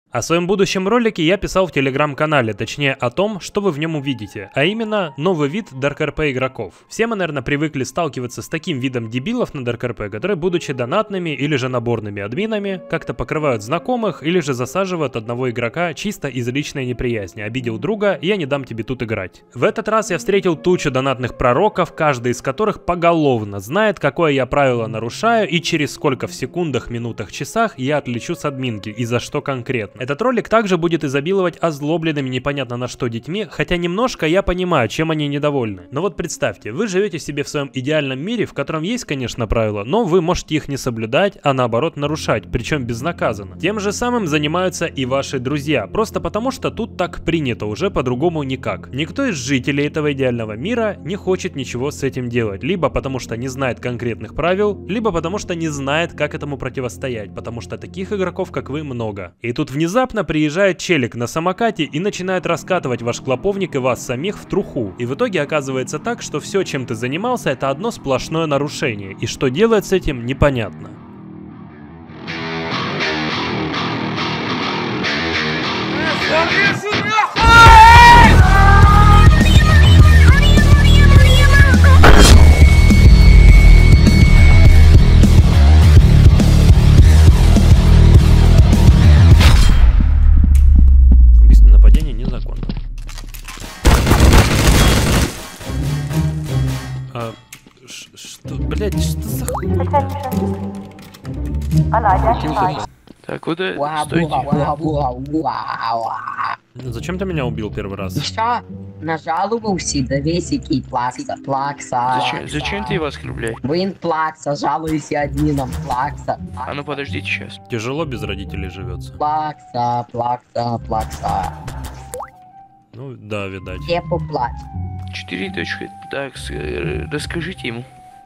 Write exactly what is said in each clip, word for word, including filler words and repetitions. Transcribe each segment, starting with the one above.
О своем будущем ролике я писал в телеграм-канале, точнее о том, что вы в нем увидите, а именно новый вид ДаркРП игроков. Все мы, наверное, привыкли сталкиваться с таким видом дебилов на ДаркРП, которые, будучи донатными или же наборными админами, как-то покрывают знакомых или же засаживают одного игрока чисто из личной неприязни. Обидел друга, я не дам тебе тут играть. В этот раз я встретил тучу донатных пророков, каждый из которых поголовно знает, какое я правило нарушаю и через сколько в секундах, минутах, часах я отлечу с админки и за что конкретно. Этот ролик также будет изобиловать озлобленными непонятно на что детьми, хотя немножко я понимаю, чем они недовольны. Но вот представьте, вы живете себе в своем идеальном мире, в котором есть, конечно, правила, но вы можете их не соблюдать, а наоборот нарушать, причем безнаказанно. Тем же самым занимаются и ваши друзья, просто потому что тут так принято, уже по-другому никак. Никто из жителей этого идеального мира не хочет ничего с этим делать, либо потому что не знает конкретных правил, либо потому что не знает, как этому противостоять, потому что таких игроков, как вы, много. И тут внезапно Внезапно приезжает челик на самокате и начинает раскатывать ваш клоповник и вас самих в труху. И в итоге оказывается так, что все, чем ты занимался, это одно сплошное нарушение. И что делать с этим, непонятно. А, что, блядь, что за хуйня? Так, куда? Стойте. Зачем ты меня убил первый раз? Еще нажаловался до весики плакса, плакса. Зачем, зачем ты его оскорбляешь? Блин, плакса, жалуйся админом, плакса. А ну подождите сейчас. Тяжело без родителей живется. Плакса, плакса, плакса. Ну да, видать. Все поплачь. Четыре точки. Так, расскажите ему.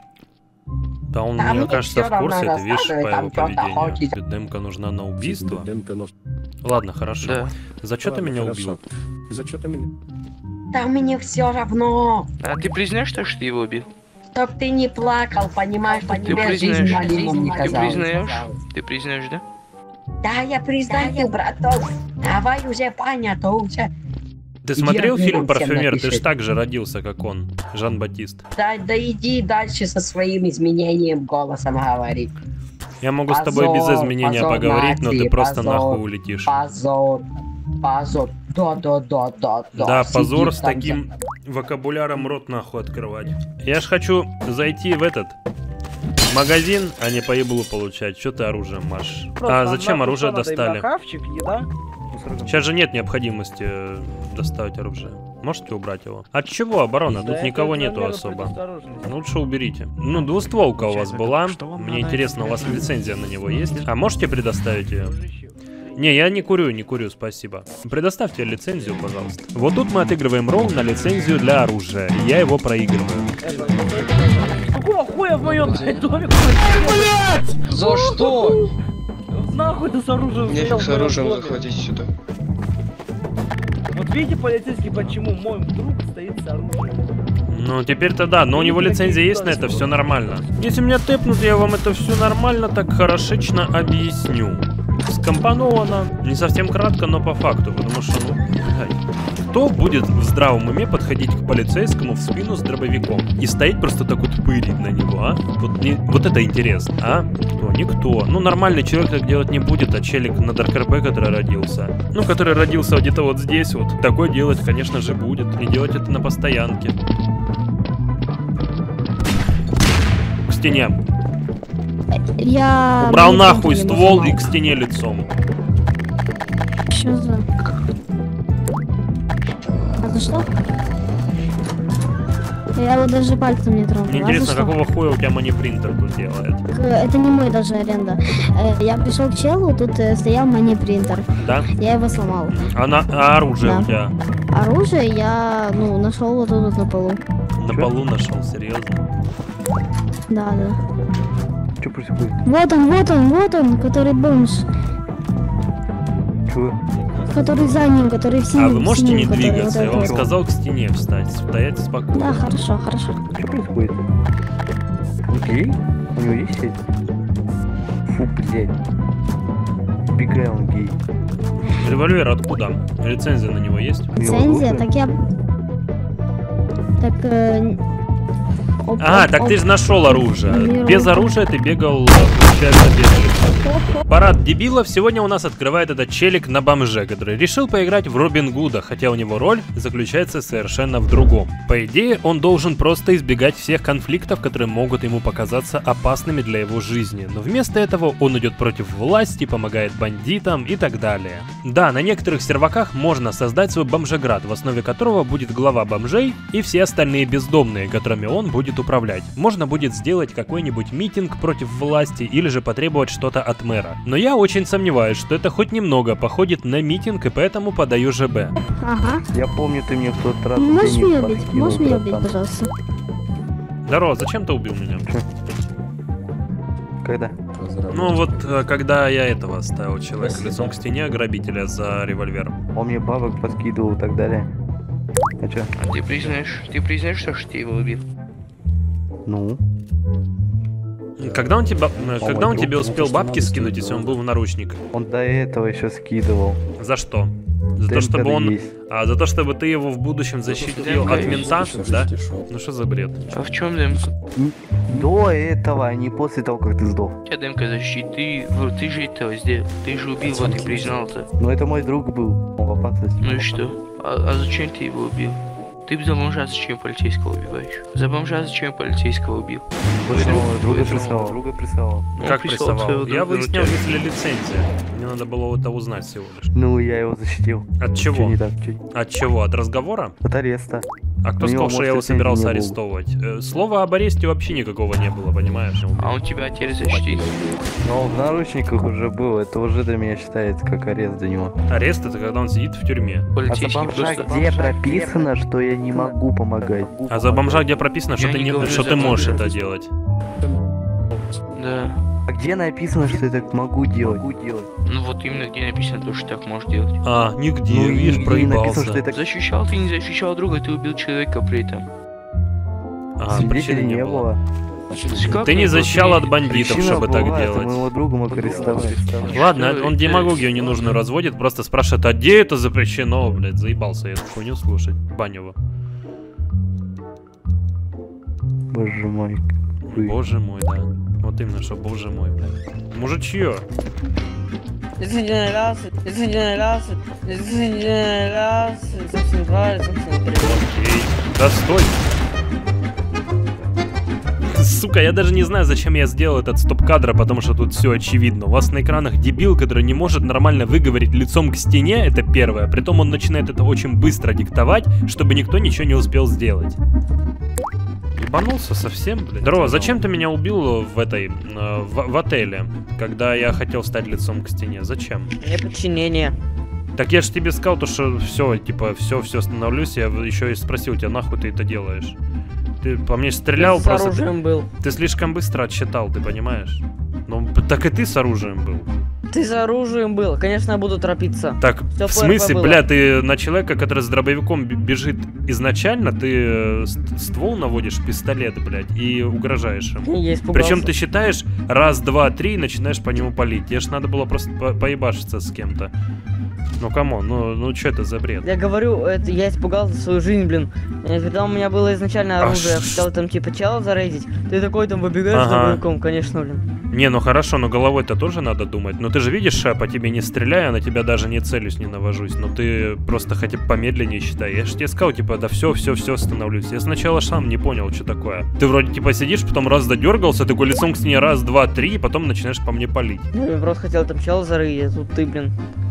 Да он, да, мне кажется, в курсе, ты видишь по его поведению. Демка нужна на убийство. Ладно, хорошо. Да. За что ты меня убил? За что ты меня? Да мне все равно. А ты признаешь, что ты его убил? Чтоб ты не плакал, понимаешь, что Ты тебе жизнь малином не Ты казалась. признаешь? Ты признаешь, да? Да, я признаю, браток. Давай уже понятно, уже. Ты смотрел Иди, фильм всем «Парфюмер»? Ты напиши. ж так же родился, как он, Жан-Батист. Да, да иди дальше со своим изменением голосом говори. Я могу с тобой без изменения поговорить, но ты просто нахуй улетишь. Позор, позор, да-да-да-да. Да, позор с таким вокабуляром рот нахуй открывать. Я ж хочу зайти в этот магазин, а не по еблу получать. Что ты оружием машешь? А зачем оружие достали? Сейчас же нет необходимости доставать оружие. Можете убрать его? От чего оборона? Тут никого нету особо. Лучше уберите. Ну, двустволка у вас была. Мне интересно, у вас лицензия на него есть? А можете предоставить ее? Не, я не курю, не курю, спасибо. Предоставьте лицензию, пожалуйста. Вот тут мы отыгрываем ролл на лицензию для оружия. И я его проигрываю. Какого хуя в моем доме? Блять! За что? Нахуй ты с оружием? Нефиг с оружием заходить сюда. Вот видите, полицейский, почему мой друг стоит с оружием? Ну, теперь-то да, но у него лицензия есть на это, все нормально. Если меня тэпнут, я вам это все нормально, так хорошечно объясню. Скомпоновано, не совсем кратко, но по факту, потому что, ну, блядь, кто будет в здравом уме подходить к полицейскому в спину с дробовиком и стоять просто так вот пырить на него, а? Вот, не, вот это интересно, а? Кто? Никто. Ну, нормальный человек так делать не будет, а челик на ДаркРП, который родился, ну, который родился где-то вот здесь вот, такое делать, конечно же, будет, и делать это на постоянке. К стене. Я... Убрал нахуй ствол и к стене лицом. Что за... А за что? Я его даже пальцем не тронул. Мне а интересно, какого хуя у тебя манипринтер тут делает? Это не мой даже аренда. Я пришел к челу, тут стоял манипринтер. Да? Я его сломал. А, на... а оружие Да. у тебя? Оружие я, ну, нашел вот тут на полу. На полу нашел, серьезно? Да, да. Что происходит? Вот он, вот он, вот он, который бомж. Чего? Который за ним, который в синем. А вы можете синем, не который двигаться? вот Я вам этот. сказал к стене встать. Стоять спокойно. Да, хорошо, хорошо. Что происходит? Он гей? У него есть сеть? Фу, блядь. Убегай, он гей. Револьвер откуда? Лицензия на него есть? Лицензия, так я... Так... Э... Оп, А, оп, так оп. ты же нашел оружие. Беру. Без оружия ты бегал, получается, без лицензии. Парад дебилов сегодня у нас открывает этот челик на бомже, который решил поиграть в Робин Гуда, хотя у него роль заключается совершенно в другом. По идее, он должен просто избегать всех конфликтов, которые могут ему показаться опасными для его жизни. Но вместо этого он идет против власти, помогает бандитам и так далее. Да, на некоторых серваках можно создать свой бомжеград, в основе которого будет глава бомжей и все остальные бездомные, которыми он будет управлять. Можно будет сделать какой-нибудь митинг против власти или же потребовать что-то от мэра. Но я очень сомневаюсь, что это хоть немного походит на митинг, и поэтому подаю ЖБ. Ага. Я помню, ты мне в тот раз... Можешь денег меня убить? подкинул, Можешь меня убить, братан. пожалуйста? Здорово, зачем ты убил меня? Когда? Ну вот, э, когда я этого оставил человека лицом к стене, грабителя за револьвер. Он мне бабок подкидывал и так далее. А чё? А ты признаешь, ты признаешь, что ж ты его убил? Ну? Когда он, тебя, э, О, когда он друг, тебе успел бабки скинуть, если он был в наручниках? Он до этого еще скидывал. За что? За то, ДНК чтобы он... есть. А, за то, чтобы ты его в будущем защитил от мента, да? Ну что за бред? А в чем ДМК? До этого, а не после того, как ты сдох. У тебя ДМК защити, ты, вот, ты же этого сделал, ты же убил, вот и признал-то. Но это мой друг был. Он в опасности. Ну и что? А, а зачем ты его убил? Ты бы за бомжа зачем полицейского убиваешь? За бомжа зачем полицейского убил? Почему? Друга Поэтому- прессовал. Друга прессовал. Он Как прислал прессовал? своего Я друга, выяснял, ну, есть ли лицензия. Мне надо было это узнать всего лишь. Ну, я его защитил. От Чё чего? не так? Чё- От чего? От разговора? От ареста. А кто У него, сказал, что может, я его лицензии собирался не было. арестовывать? Э, Слова об аресте вообще никакого не было, понимаешь? А он тебя теперь защитит. Но он в наручниках уже был. Это уже для меня считается как арест для него. Арест — это когда он сидит в тюрьме. А за Полицейский бомжа просто... где прописано, что я не могу помогать? А за бомжа где прописано, что Я ты, не не, говорю что за ты можешь бомжа. это делать? Да. А где написано, что я так могу делать? Могу делать. Ну вот именно где написано то, что так можешь делать. А, нигде, Ну, видишь, нигде не написано, проебался. что я так... Защищал ты, не защищал друга, ты убил человека при этом. А, причины Свидетелей не не было. было. Как Ты не было? защищал от бандитов, Причина чтобы так была, это делать. моего друга мог арестовать. Ладно, Что он это? демагогию ненужную разводит, просто спрашивает, а где это запрещено, блядь, заебался я эту хуйню слушать, Банева. Боже мой. Вы. Боже мой, да. Вот именно, что боже мой, блядь. Мужичье. Извиняй раз, извиняй раз, извиняй раз, собственно, правильно, собственно, Окей. Да стой. Сука, я даже не знаю, зачем я сделал этот стоп-кадр, потому что тут все очевидно. У вас на экранах дебил, который не может нормально выговорить лицом к стене, это первое. Притом он начинает это очень быстро диктовать, чтобы никто ничего не успел сделать. Ебанулся совсем, блин. Здорово, зачем ты меня убил в этой, э, в, в отеле, когда я хотел стать лицом к стене? Зачем? неподчинение. Так я же тебе сказал, то, что все, типа, все, все, становлюсь. Я еще и спросил тебя, нахуй ты это делаешь? Ты по мне стрелял С просто. оружием был. Ты слишком быстро отсчитал, ты понимаешь? Ну, так и ты с оружием был. Ты с оружием был, конечно, я буду торопиться. Так, Всё в смысле, было. бля, ты на человека, который с дробовиком б- бежит изначально, ты э, ст- ствол наводишь, пистолет, блядь, и угрожаешь ему. Я испугался. Причем ты считаешь раз, два, три и начинаешь по нему палить. Тебе ж надо было просто по- поебашиться с кем-то. Ну камон, ну, ну что это за бред? Я говорю, это я испугался за свою жизнь, блин. Э, Когда у меня было изначально А оружие, я ш- хотел там типа чела зарейдить. Ты такой там выбегаешь Ага. с дробовиком, конечно, блин. Не, ну хорошо, но головой-то тоже надо думать. Ну ты же видишь, я по тебе не стреляю, на тебя даже не целюсь, не навожусь. Но ты просто хотя бы помедленнее считай. Я же тебе сказал, типа, да все, все, все, становлюсь. Я сначала сам не понял, что такое. Ты вроде типа сидишь, потом раз задергался, такой лицом к стене раз, два, три, и потом начинаешь по мне палить. Ну, я просто хотел там чела зарыть, а тут ты, блин.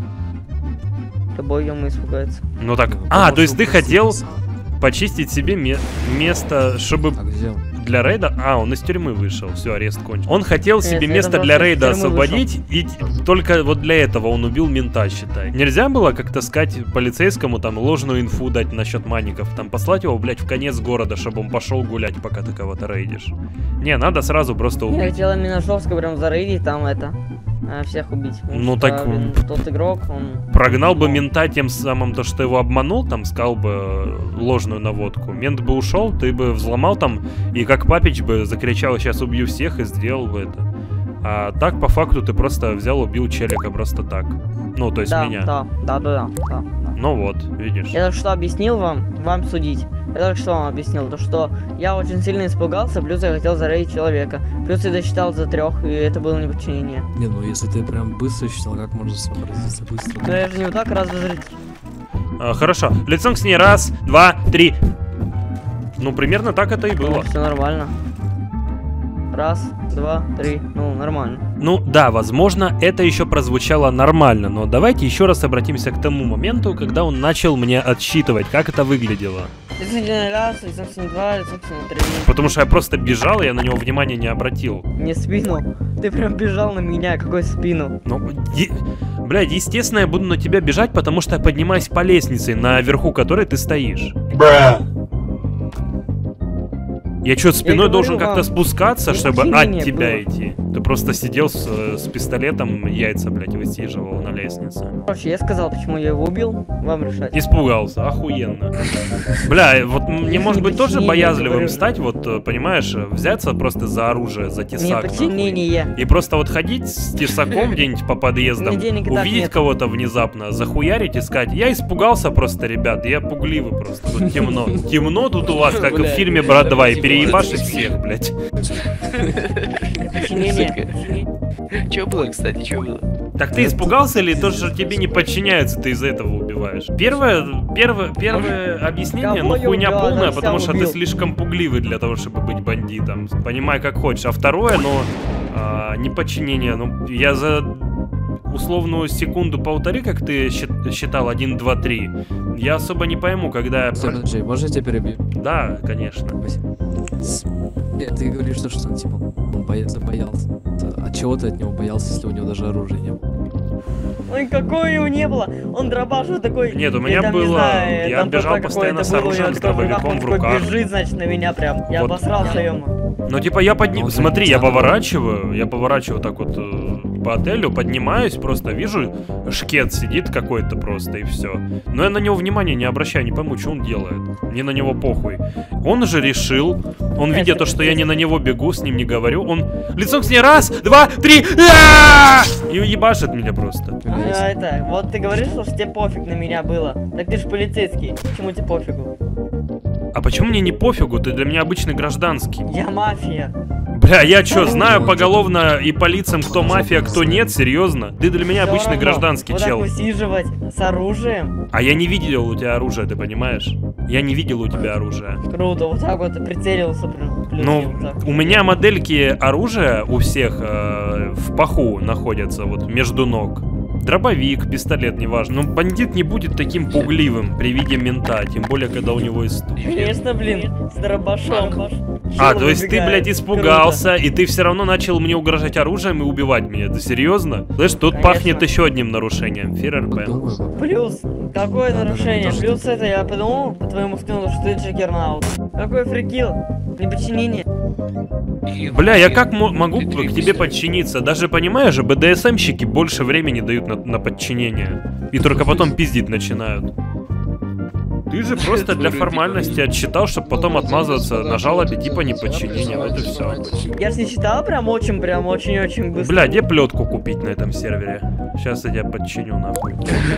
Тобой ему испугается. Ну так. А, то есть ты хотел почистить себе ме- место, чтобы для рейда... А, он из тюрьмы вышел, все, арест кончен. Он хотел Нет, себе я место там для просто из рейда тюрьмы освободить, и т- только вот для этого он убил мента, считай. Нельзя было как-то сказать полицейскому, там, ложную инфу дать насчет маников, там, послать его, блядь, в конец города, чтобы он пошел гулять, пока ты кого-то рейдишь. Не, надо сразу просто Я убить. хотел именно жестко прям зарейдить, там это, э, всех убить. Потому Ну что, так, блин, тот игрок, он... Прогнал бы мента тем самым, то, что его обманул, там, сказал бы э, ложную наводку. Мент бы ушел, ты бы взломал там, и как Папич бы закричал, сейчас убью всех, и сделал бы это. А так, по факту, ты просто взял, убил челика просто так. Ну, то есть Да, меня. да, да, да, да, да, да. Ну вот, видишь. Я только что объяснил вам, вам судить. Я только что вам объяснил, то что я очень сильно испугался, плюс я хотел зарейдить человека. Плюс я досчитал за трех, и это было неподчинение. Не, ну если ты прям быстро считал, как можно сообразиться быстро? Но я же не вот так раз зрить. А, хорошо. Лицом к ней. Раз, два, три. Ну, примерно так это и было. Все нормально. Раз, два, три. Ну, нормально. Ну да, возможно, это еще прозвучало нормально, но давайте еще раз обратимся к тому моменту, когда он начал мне отсчитывать, как это выглядело. Лицом к ней раз, лицом к ней два, лицом к ней три. Потому что я просто бежал, и я на него внимания не обратил. Не спину. Ты прям бежал на меня, какой спину? Ну, е... блядь, естественно, я буду на тебя бежать, потому что я поднимаюсь по лестнице, наверху которой ты стоишь. Бра. Я что, спиной говорю должен как-то вам, спускаться, чтобы от неподчинение тебя было. идти? Ты просто сидел с, с пистолетом, яйца, блядь, высиживал на лестнице. Короче, я сказал, почему я его убил, вам решать. Испугался, охуенно. Бля, вот мне может быть тоже неподчинение, боязливым говорю. стать, вот, понимаешь, взяться просто за оружие, за тесак. нахуй. Неподчинение. И просто вот ходить с тесаком где-нибудь по подъездам, Мне денег и так увидеть нет. кого-то внезапно, захуярить и сказать: я испугался просто, ребят, я пугливый просто, тут темно. Темно тут у вас, как в фильме «Брат два», и переебашить всех, блядь. Подчинение. Че было, кстати, че было? Так ты испугался или то, что тебе не подчиняется, ты из-за этого убиваешь? Первое, первое, первое объяснение, ну Кого я хуйня убил? полная, Она потому вся что ты убил. слишком пугливый для того, чтобы быть бандитом. Понимай, как хочешь. А второе, ну, а, неподчинение. Ну, я за условную секунду-полторы, как ты счит- считал, один, два, три, я особо не пойму, когда я... Стой, подожди, можно я тебя перебью? Да, конечно. Спасибо. С- э, Ты говоришь, что, что он типа он боялся, боялся. А чего ты от него боялся, если у него даже оружия не было? Ой, какое у него не было. Он дробашу такой. Нет, у я меня там не было- знаю, я там бежал ПП постоянно какое-то с было у оружием, него с такое в дробовиком он в такой руках. бежит, значит, на меня прям. Я Вот. обосрался ему. Ну, типа, я подни... Ну, Смотри, да, я да. поворачиваю, я поворачиваю так вот э, по отелю, поднимаюсь, просто вижу, шкет сидит какой-то просто, и все. Но я на него внимания не обращаю, не пойму, что он делает. Мне на него похуй. Он же решил, он видя то, что я не на него бегу, с ним не говорю, он лицом к ней раз, два, три, а! И ебашит меня просто. А, это, вот ты говоришь, что тебе пофиг на меня было. Так ты же полицейский. Почему тебе пофигу? А почему мне не пофигу? Ты для меня обычный гражданский. Я мафия. Бля, я чё, Ну, знаю ну, поголовно и по лицам, кто мафия, кто нет, серьезно? Ты для меня Всё обычный равно. гражданский вот чел. так высиживать с оружием. А я не видел у тебя оружия, ты понимаешь? Я не видел у тебя оружия. Круто, вот так вот прицелился прям. плюс Ну, вот так. у меня модельки оружия у всех э, в паху находятся, вот между ног. Дробовик, пистолет, неважно. Но бандит не будет таким пугливым при виде мента, тем более, когда у него есть... Конечно, блин, с дробашом. А, Чел то есть ты, выбегает. блядь, испугался, и ты все равно начал мне угрожать оружием и убивать меня. Ты серьезно? Знаешь, тут Конечно. пахнет еще одним нарушением. ФРРП. Думаю, Круто. Плюс, какое Да, да, нарушение? тоже Плюс это я подумал по твоему скину, что ты Джиггернаут. Какой фрикил? Неподчинение. Бля, я как мо- могу к тебе подчиниться? Даже понимаешь же, БДСМщики больше времени дают на, на подчинение. И только потом пиздить начинают. Ты же просто для формальности отсчитал, чтобы потом отмазываться на жалобе типа неподчинения. Вот и все. Я же не читал прям очень, прям очень-очень быстро. Бля, где плетку купить на этом сервере? Сейчас я тебя подчиню нахуй.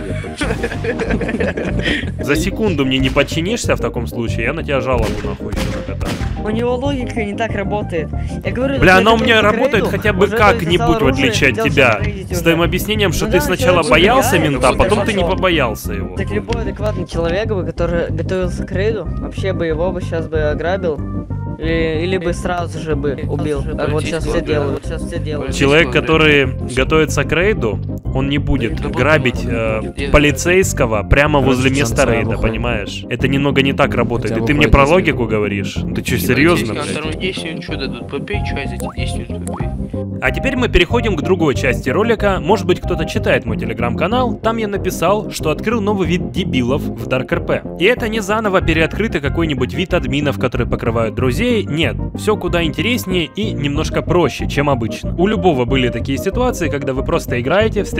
За секунду мне не подчинишься в таком случае, я на тебя жалобу нахуй еще накатаю. У него логика не так работает. Я говорю, Бля, я она у готовился меня к работает рейду, хотя бы уже достал как-нибудь, в оружие, отличие от хотел тебя. зарейдить С уже. твоим объяснением, что Ну ты да, сначала человек боялся убегает, мента, а потом потом ты не пошел. побоялся его. Так любой адекватный человек бы, который готовился к рейду, вообще бы его бы сейчас бы ограбил. Или, или бы сразу же бы убил. Как вот сейчас все делают. Вот сейчас все делают. Человек, который готовится к рейду, он не будет грабить э, полицейского прямо возле места рейда, понимаешь? Это немного не так работает. И ты мне про логику говоришь? Ты что, серьезно, На блядь? втором действии он что дадут? Попей чай за эти десять минут попей. А теперь мы переходим к другой части ролика. Может быть, кто-то читает мой телеграм-канал. Там я написал, что открыл новый вид дебилов в DarkRP. И это не заново переоткрытый какой-нибудь вид админов, которые покрывают друзей. Нет, все куда интереснее и немножко проще, чем обычно. У любого были такие ситуации, когда вы просто играете, встречаетесь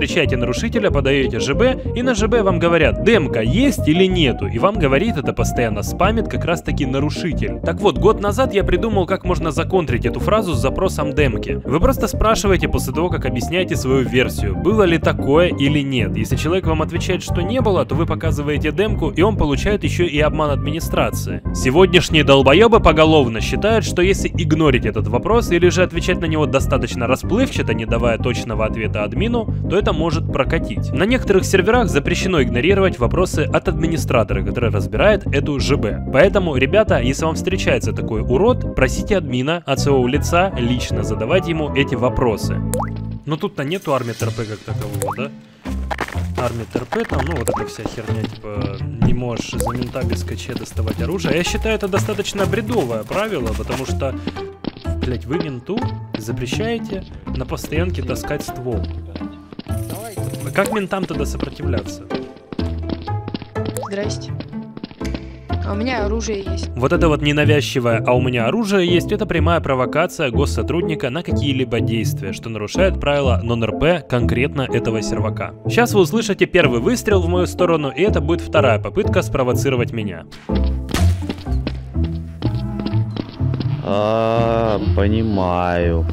встречаете нарушителя, подаете ЖБ, и на ЖБ вам говорят, демка есть или нету, и вам говорит это постоянно, спамит как раз таки нарушитель. Так вот, год назад я придумал, как можно законтрить эту фразу с запросом демки. Вы просто спрашиваете после того, как объясняете свою версию, было ли такое или нет. Если человек вам отвечает, что не было, то вы показываете демку, и он получает еще и обман администрации. Сегодняшние долбоебы поголовно считают, что если игнорить этот вопрос или же отвечать на него достаточно расплывчато, не давая точного ответа админу, то это может прокатить. На некоторых серверах запрещено игнорировать вопросы от администратора, который разбирает эту ЖБ. Поэтому, ребята, если вам встречается такой урод, просите админа от своего лица лично задавать ему эти вопросы. Но тут-то нету армии ТРП как такового, да? Армия ТРП там, ну вот эта вся херня, типа, не можешь за мента без КЧ доставать оружие. Я считаю, это достаточно бредовое правило, потому что, блять, вы менту запрещаете на постоянке таскать ствол. Как ментам тогда сопротивляться? Здрасте. А у меня оружие есть. Вот это вот ненавязчивое «а у меня оружие есть» — это прямая провокация госсотрудника на какие-либо действия, что нарушает правила нон-РП конкретно этого сервака. Сейчас вы услышите первый выстрел в мою сторону, и это будет вторая попытка спровоцировать меня. А, понимаю.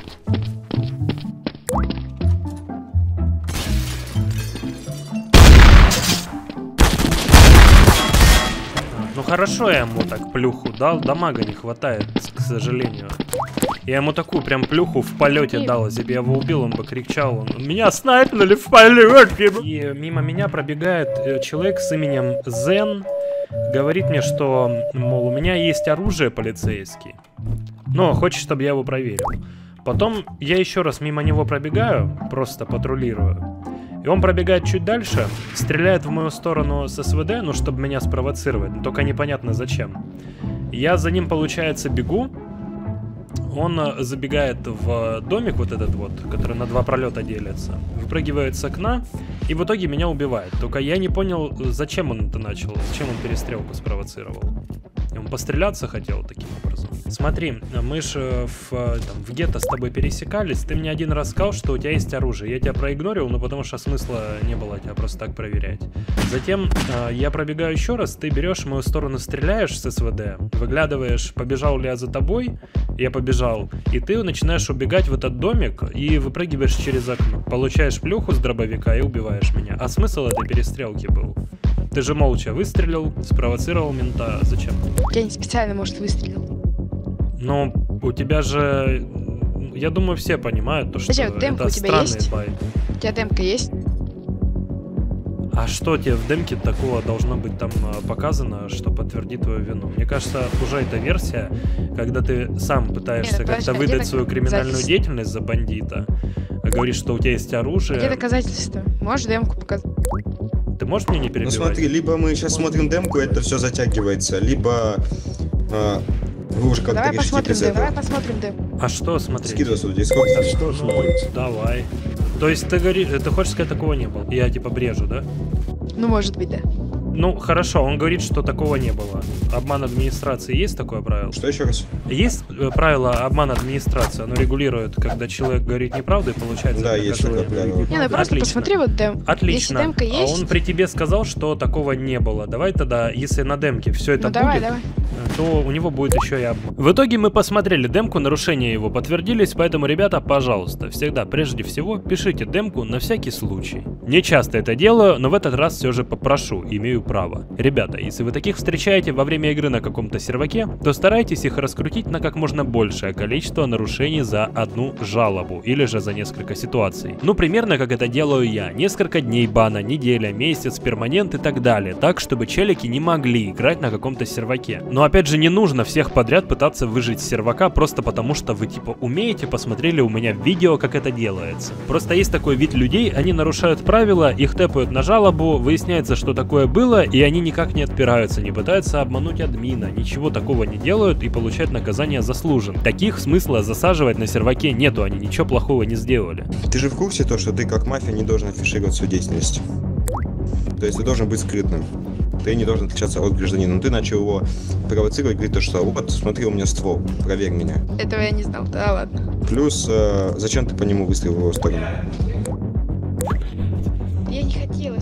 Ну хорошо, я ему так плюху дал, дамага не хватает, к сожалению. Я ему такую прям плюху в полете дал, если бы я его убил, он бы кричал, он, меня снайпнули в полете. И мимо меня пробегает человек с именем Зен, говорит мне, что, мол, у меня есть оружие полицейский, но хочет, чтобы я его проверил. Потом я еще раз мимо него пробегаю, просто патрулирую. И он пробегает чуть дальше, стреляет в мою сторону с СВД, ну, чтобы меня спровоцировать, но только непонятно зачем. Я за ним, получается, бегу. Он забегает в домик вот этот вот, который на два пролета делится, выпрыгивает с окна и в итоге меня убивает. Только я не понял, зачем он это начал, зачем он перестрелку спровоцировал. Он постреляться хотел таким образом. Смотри, мы же в, там, в гетто с тобой пересекались, ты мне один раз сказал, что у тебя есть оружие. Я тебя проигнорил, ну потому что смысла не было тебя просто так проверять. Затем э, я пробегаю еще раз, ты берешь в мою сторону, стреляешь с СВД, выглядываешь, побежал ли я за тобой, я побежал, и ты начинаешь убегать в этот домик и выпрыгиваешь через окно. Получаешь плюху с дробовика и убиваешь меня. А смысл этой перестрелки был? Ты же молча выстрелил, спровоцировал мента. Зачем? Я не специально, может, выстрелил. Но у тебя же... Я думаю, все понимают, то, что Подожди, демка это у тебя странный есть? бай. У тебя демка есть? А что тебе в демке такого должно быть там показано, что подтвердит твою вину? Мне кажется, уже эта версия, когда ты сам пытаешься как-то выдать свою криминальную деятельность за бандита, говоришь, что у тебя есть оружие. Где доказательства? Можешь демку показать? Ты можешь мне не перебивать? Ну смотри, либо мы сейчас смотрим демку, это все затягивается, либо а, вы уже как-то решите посмотрим без дем, этого. Давай посмотрим демку. А что смотреть? Скидывай сюда, дискорд. А что смотреть? Давай. То есть ты говоришь, ты хочешь сказать, такого не было? Я типа брежу, да? Ну, может быть, да. Ну, хорошо, он говорит, что такого не было. Обман администрации есть такое правило? Что еще раз? Есть э, правило обман администрации? Оно регулирует, когда человек говорит неправду и получается... Да, есть такое правило. Не, ну просто посмотри вот дем. Отлично. Если демка есть... А он при тебе сказал, что такого не было. Давай тогда, если на демке все это ну, давай, будет, давай. то у него будет еще и обман. В итоге мы посмотрели демку, нарушения его подтвердились, поэтому, ребята, пожалуйста, всегда, прежде всего, пишите демку на всякий случай. Не часто это делаю, но в этот раз все же попрошу, имею право. Ребята, если вы таких встречаете во время игры на каком-то серваке, то старайтесь их раскрутить на как можно большее количество нарушений за одну жалобу или же за несколько ситуаций. Ну, примерно как это делаю я. Несколько дней бана, неделя, месяц, перманент и так далее. Так, чтобы челики не могли играть на каком-то серваке. Но опять же, не нужно всех подряд пытаться выжить с сервака просто потому, что вы типа умеете, посмотрели у меня видео, как это делается. Просто есть такой вид людей, они нарушают правила, их тэпают на жалобу, выясняется, что такое было, и они никак не отпираются, не пытаются обмануть админа, ничего такого не делают и получают наказание заслуженно. Таких смысла засаживать на серваке нету, они ничего плохого не сделали. Ты же в курсе то, что ты как мафия не должен афишировать свою деятельность? То есть ты должен быть скрытным. Ты не должен отличаться от гражданина. Но ты начал его провоцировать, говорит то, что вот, смотри, у меня ствол, проверь меня. Этого я не знал, да ладно. Плюс, э, зачем ты по нему выстрелил в его сторону?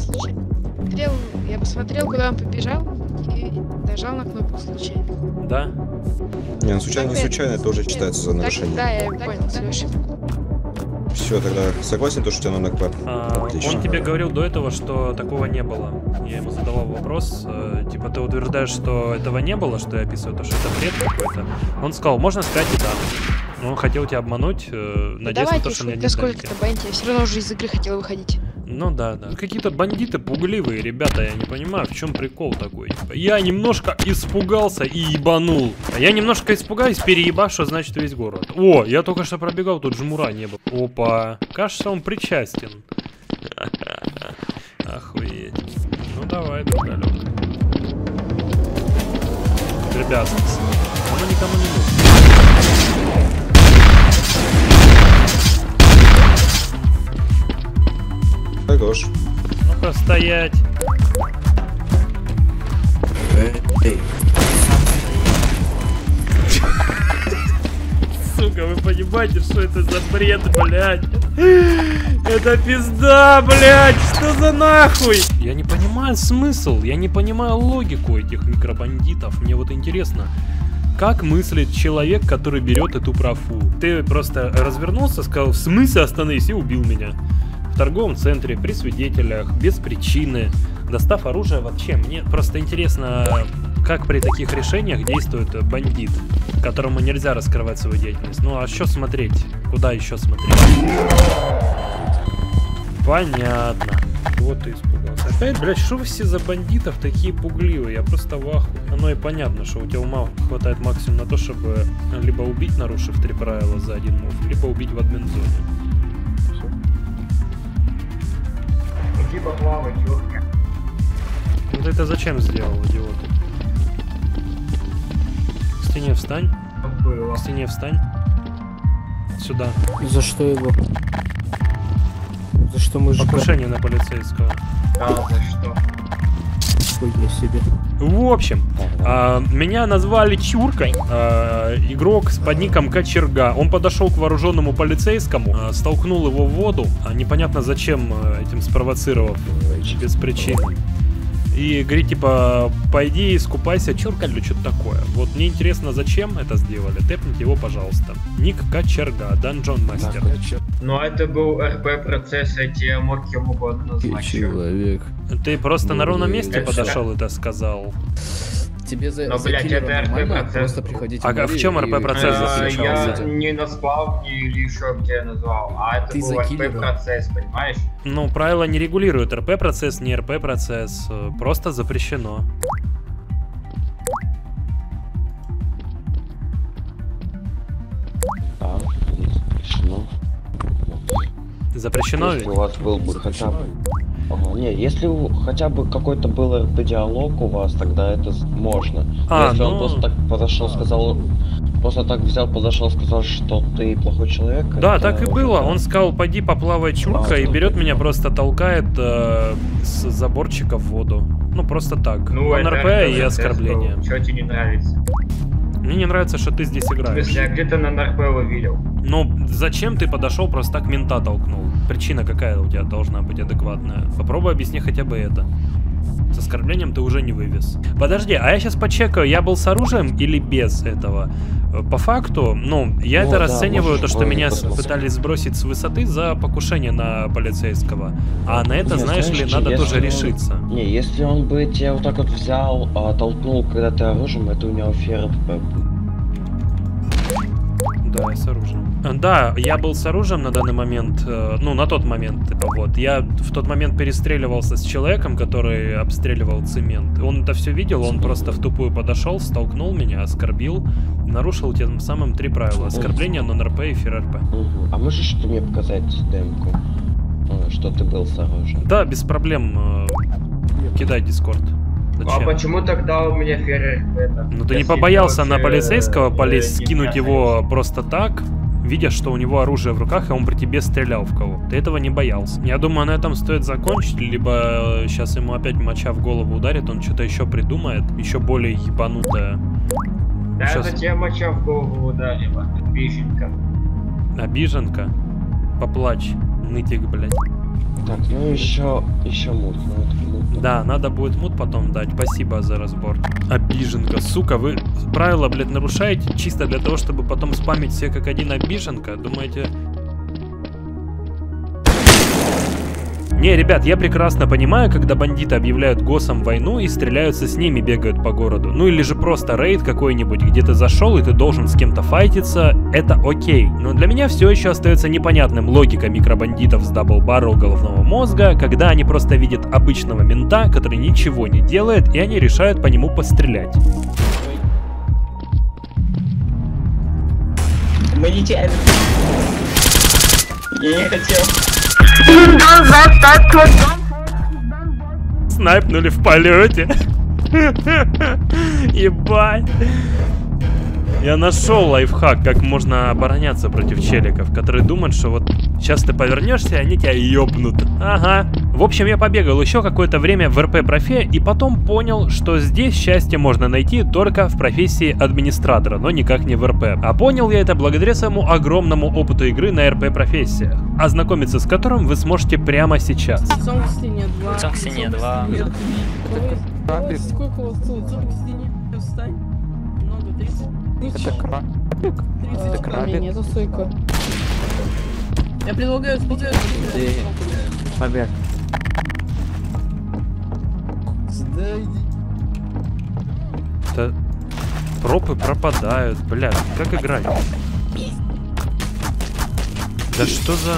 случайно. Смотрел, я посмотрел, куда он побежал, и нажал на кнопку случайно. Да? Не, ну случайно, не случайно, это уже считается за нарушение. Да, я понял, свою ошибку. Все, тогда согласен, то, что у тебя номер КП? А, он тебе говорил до этого, что такого не было. Я ему задавал вопрос, э, типа, ты утверждаешь, что этого не было, что я описываю, то, что это бред какой-то. Он сказал, можно сказать и да. Он хотел тебя обмануть, э, надеясь на то, что меня не сколько-то бандит, я все равно уже из игры хотел выходить. Ну да, да. Какие-то бандиты пугливые, ребята, я не понимаю, в чем прикол такой. Типа, я немножко испугался и ебанул. А я немножко испугаюсь, переебашу, значит весь город. О, я только что пробегал, тут жмура не было. Опа, кажется, он причастен. Охуеть. Ну давай, другалек. Ребята, оно никому не нужно. Хорош. Ну-ка, стоять. Эй. Сука, вы понимаете, что это за бред, блядь? Это пизда, блядь! Что за нахуй? Я не понимаю смысл, я не понимаю логику этих микробандитов. Мне вот интересно, как мыслит человек, который берет эту профу? Ты просто развернулся, сказал, в смысле остановись, и убил меня. В торговом центре, при свидетелях, без причины, достав оружие вообще. Мне просто интересно, как при таких решениях действует бандит, которому нельзя раскрывать свою деятельность. Ну а что смотреть? Куда еще смотреть? Понятно. Вот ты испугался. Опять, блядь, что вы все за бандитов такие пугливые? Я просто в ахуе. Оно и понятно, что у тебя ума хватает максимум на то, чтобы либо убить, нарушив три правила за один мув, либо убить в админ-зоне. Вот это зачем сделал, идиот? К стене встань. К стене встань. Сюда. За что его? За что мы же... Покушение на полицейского. Да, за что? Хуйня себе. В общем, а, меня назвали Чуркой, а, игрок с под ником Кочерга. Он подошел к вооруженному полицейскому, а, столкнул его в воду, а непонятно зачем этим спровоцировав, без причины. И говорит, типа, пойди искупайся, Чурка или что-то такое. Вот мне интересно, зачем это сделали. Тэпните его, пожалуйста. Ник Кочерга, Данжон Мастер. Ну, это был РП-процесс, я тебе мог кем угодно назвать. Человек. Ты просто ну, на ровном месте это подошел и это сказал. Тебе за, но, за блядь, это РП-процесс. Просто приходите. А в чем РП-процесс заключался? Я не на спавне или еще где назвал, а это Ты был РП-процесс, понимаешь? Ну, правила не регулируют РП-процесс, не РП-процесс. Просто запрещено. Да, запрещено. Запрещено если ведь? У вас был бы хотя бы... Ага, не, если хотя бы какой-то был РП-диалог у вас, тогда это можно. А, если ну... он просто так подошел, сказал... Просто так взял, подошел, сказал, что ты плохой человек. Да, это... так и было. Он сказал, пойди поплавай, Чурка, а, и берет меня, просто толкает э, с заборчика в воду. Ну, просто так. Ну, он РП и оскорбление. Что тебе не нравится? Мне не нравится, что ты здесь играешь. В смысле, я где-то на НРП его видел. Ну, зачем ты подошел, просто так мента толкнул? Причина какая у тебя должна быть адекватная? Попробуй объясни хотя бы это. С оскорблением ты уже не вывез. Подожди, а я сейчас почекаю, я был с оружием или без этого? По факту, ну, я ну, это да, расцениваю, то, что меня посмотреть. пытались сбросить с высоты за покушение на полицейского. А на это, Нет, знаешь ли, надо если тоже он... решиться. Не, если он бы тебя вот так вот взял, а, толкнул, когда ты оружием, это у него фер РП. Да, я с оружием. Да, я был с оружием на данный момент, э, ну, на тот момент, вот. Я в тот момент перестреливался с человеком, который обстреливал цемент. Он это все видел, он просто в тупую подошел, столкнул меня, оскорбил, нарушил тем самым три правила. Оскорбление, нон-РП и фир-РП. Угу. А можешь ты мне показать демку, что ты был с оружием? Да, без проблем. Э, кидай Дискорд. Зачем? А почему тогда у меня фер это? Ну ты не побоялся на полицейского полезть, скинуть его просто так, видя, что у него оружие в руках, и он при тебе стрелял в кого. Ты этого не боялся. Я думаю, на этом стоит закончить, либо сейчас ему опять моча в голову ударит, он что-то еще придумает, еще более ебанутое. Да сейчас... это тебе моча в голову ударила, обиженка. Обиженка? Поплачь, нытик, блядь. Так, ну еще, еще мут. Ну, это мут. Да, надо будет мут потом дать. Спасибо за разбор. Обиженка, сука, вы правила, блядь, нарушаете чисто для того, чтобы потом спамить все как один обиженка? Думаете... Не, ребят, я прекрасно понимаю, когда бандиты объявляют госам войну и стреляются с ними, бегают по городу. Ну или же просто рейд какой-нибудь, где ты зашел и ты должен с кем-то файтиться, это окей. Но для меня все еще остается непонятным логика микробандитов с дабл-баррел головного мозга, когда они просто видят обычного мента, который ничего не делает, и они решают по нему пострелять. Мы не теряем. Я не хотел. Снайпнули в полете. Ебать. Я нашел лайфхак, как можно обороняться против челиков, которые думают, что вот сейчас ты повернешься, и они тебя ёбнут. Ага. В общем, я побегал еще какое-то время в РП-профе и потом понял, что здесь счастье можно найти только в профессии администратора, но никак не в РП. А понял я это благодаря своему огромному опыту игры на РП-профессиях, ознакомиться с которым вы сможете прямо сейчас. Сам к стене два. Сам к стене два. Сколько у вас тут? Сам к стене. Встань. Много, тридцать. Это крабик. Это крабик. Нет, это стойка. Я предлагаю спустя. Побег. Это пропы пропадают, блядь, как играть? Да что за...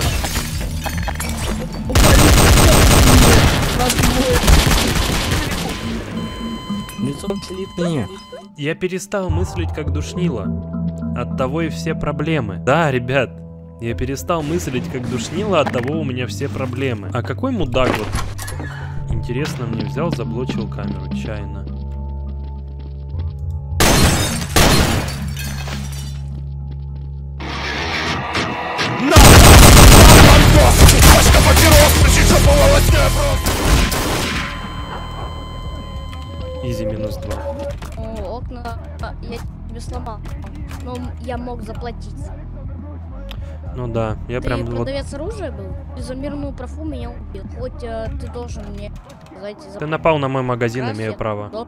Я перестал мыслить как душнило. Оттого и все проблемы. Да, ребят, я перестал мыслить как душнило, оттого у меня все проблемы. А какой мудак вот, интересно, мне взял, заблочил камеру чайно. Изи минус два. О, окна я тебе сломал, но я мог заплатить. Ну да, я ты прям... продавец вот... оружия был? За мирную профу меня убил. Хоть а, ты должен мне зайти за... Ты напал на мой магазин, Раз, имею я... право. Да.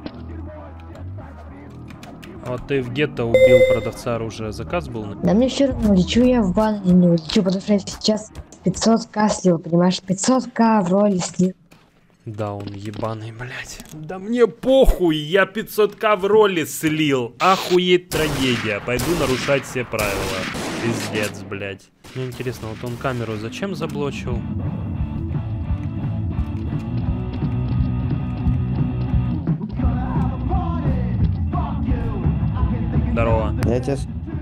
Вот ты в гетто убил продавца оружия. Заказ был? Да мне все равно, лечу я в бан или не лечу, потому что я сейчас пятьсот ка слил, понимаешь? пятьсот ка в роли слил. Да, он ебаный, блядь. Да мне похуй, я пятьсот ка в роли слил. Охуеть трагедия. Пойду нарушать все правила. Пиздец, блядь. Мне интересно, вот он камеру зачем заблочил? Здорово. Я тебе...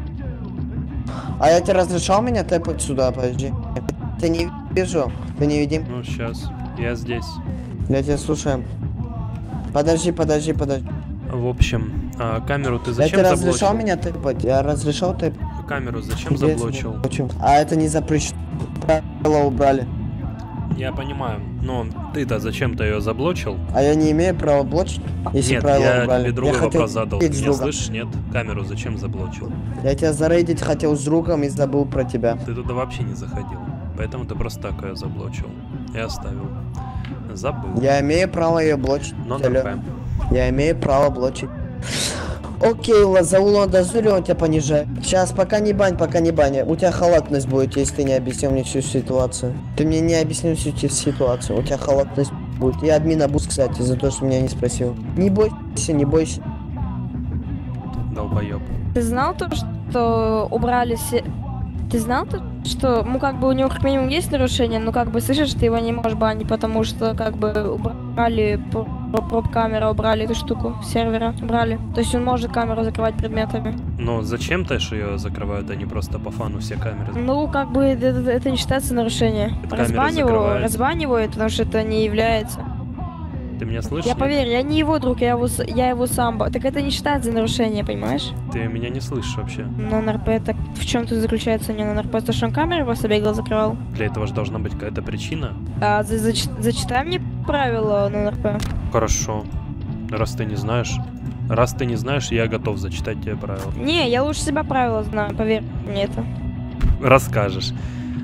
А я тебе разрешал меня тэпать сюда, подожди. Ты не вижу, ты не видим. Ну, сейчас. Я здесь. Я тебя слушаю. Подожди, подожди, подожди. В общем, а, камеру ты зачем я тебе заблочил? разрешал меня тэпать? Я разрешал тэпать. Камеру зачем Где заблочил? Почему? А это не запрещено. Правила убрали. Я понимаю, но ты-то зачем-то ее заблочил? А я не имею права блочить, если нет, правила я убрали. тебе другой я вопрос задал. Ты меня друга. слышишь? Нет? Камеру зачем заблочил? Я тебя зарейдить хотел с другом и забыл про тебя. Ты туда вообще не заходил. Поэтому ты просто так ее заблочил. И оставил. Забыл. Я имею право ее блочить. Но Я имею право блочить. Окей, за улон дозури он тебя понижает. Сейчас, пока не бань, пока не бань. У тебя халатность будет, если ты не объяснил мне всю ситуацию. Ты мне не объяснил всю ситуацию. У тебя халатность будет. И админа буст, кстати, за то, что меня не спросил. Не бойся, не бойся. Долбоёб. Ты знал то, что убрали все... Ты знал то, что, ну, как бы у него как минимум есть нарушение, но как бы, слышишь, ты его не можешь банить, потому что, как бы, убрали проб-камеру, убрали эту штуку сервера, убрали. То есть он может камеру закрывать предметами. Но зачем ты же ее закрывают, а не просто по фану все камеры? Ну, как бы, это, это не считается нарушение. Разбаниваю, разбаниваю, потому что это не является. Ты меня слышишь? Я поверь, я не его друг, я его, я его сам. Так это не считается нарушение, понимаешь? Ты меня не слышишь вообще. На эн эр пэ, так в чем тут заключается не на эн эр пэ? То, что он камеру просто бегал, закрывал. Для этого же должна быть какая-то причина. А, за, за, зачитай мне правила на эн эр пэ. Хорошо. Раз ты не знаешь. Раз ты не знаешь, я готов зачитать тебе правила. Не, я лучше себя правила знаю, поверь мне это. Расскажешь.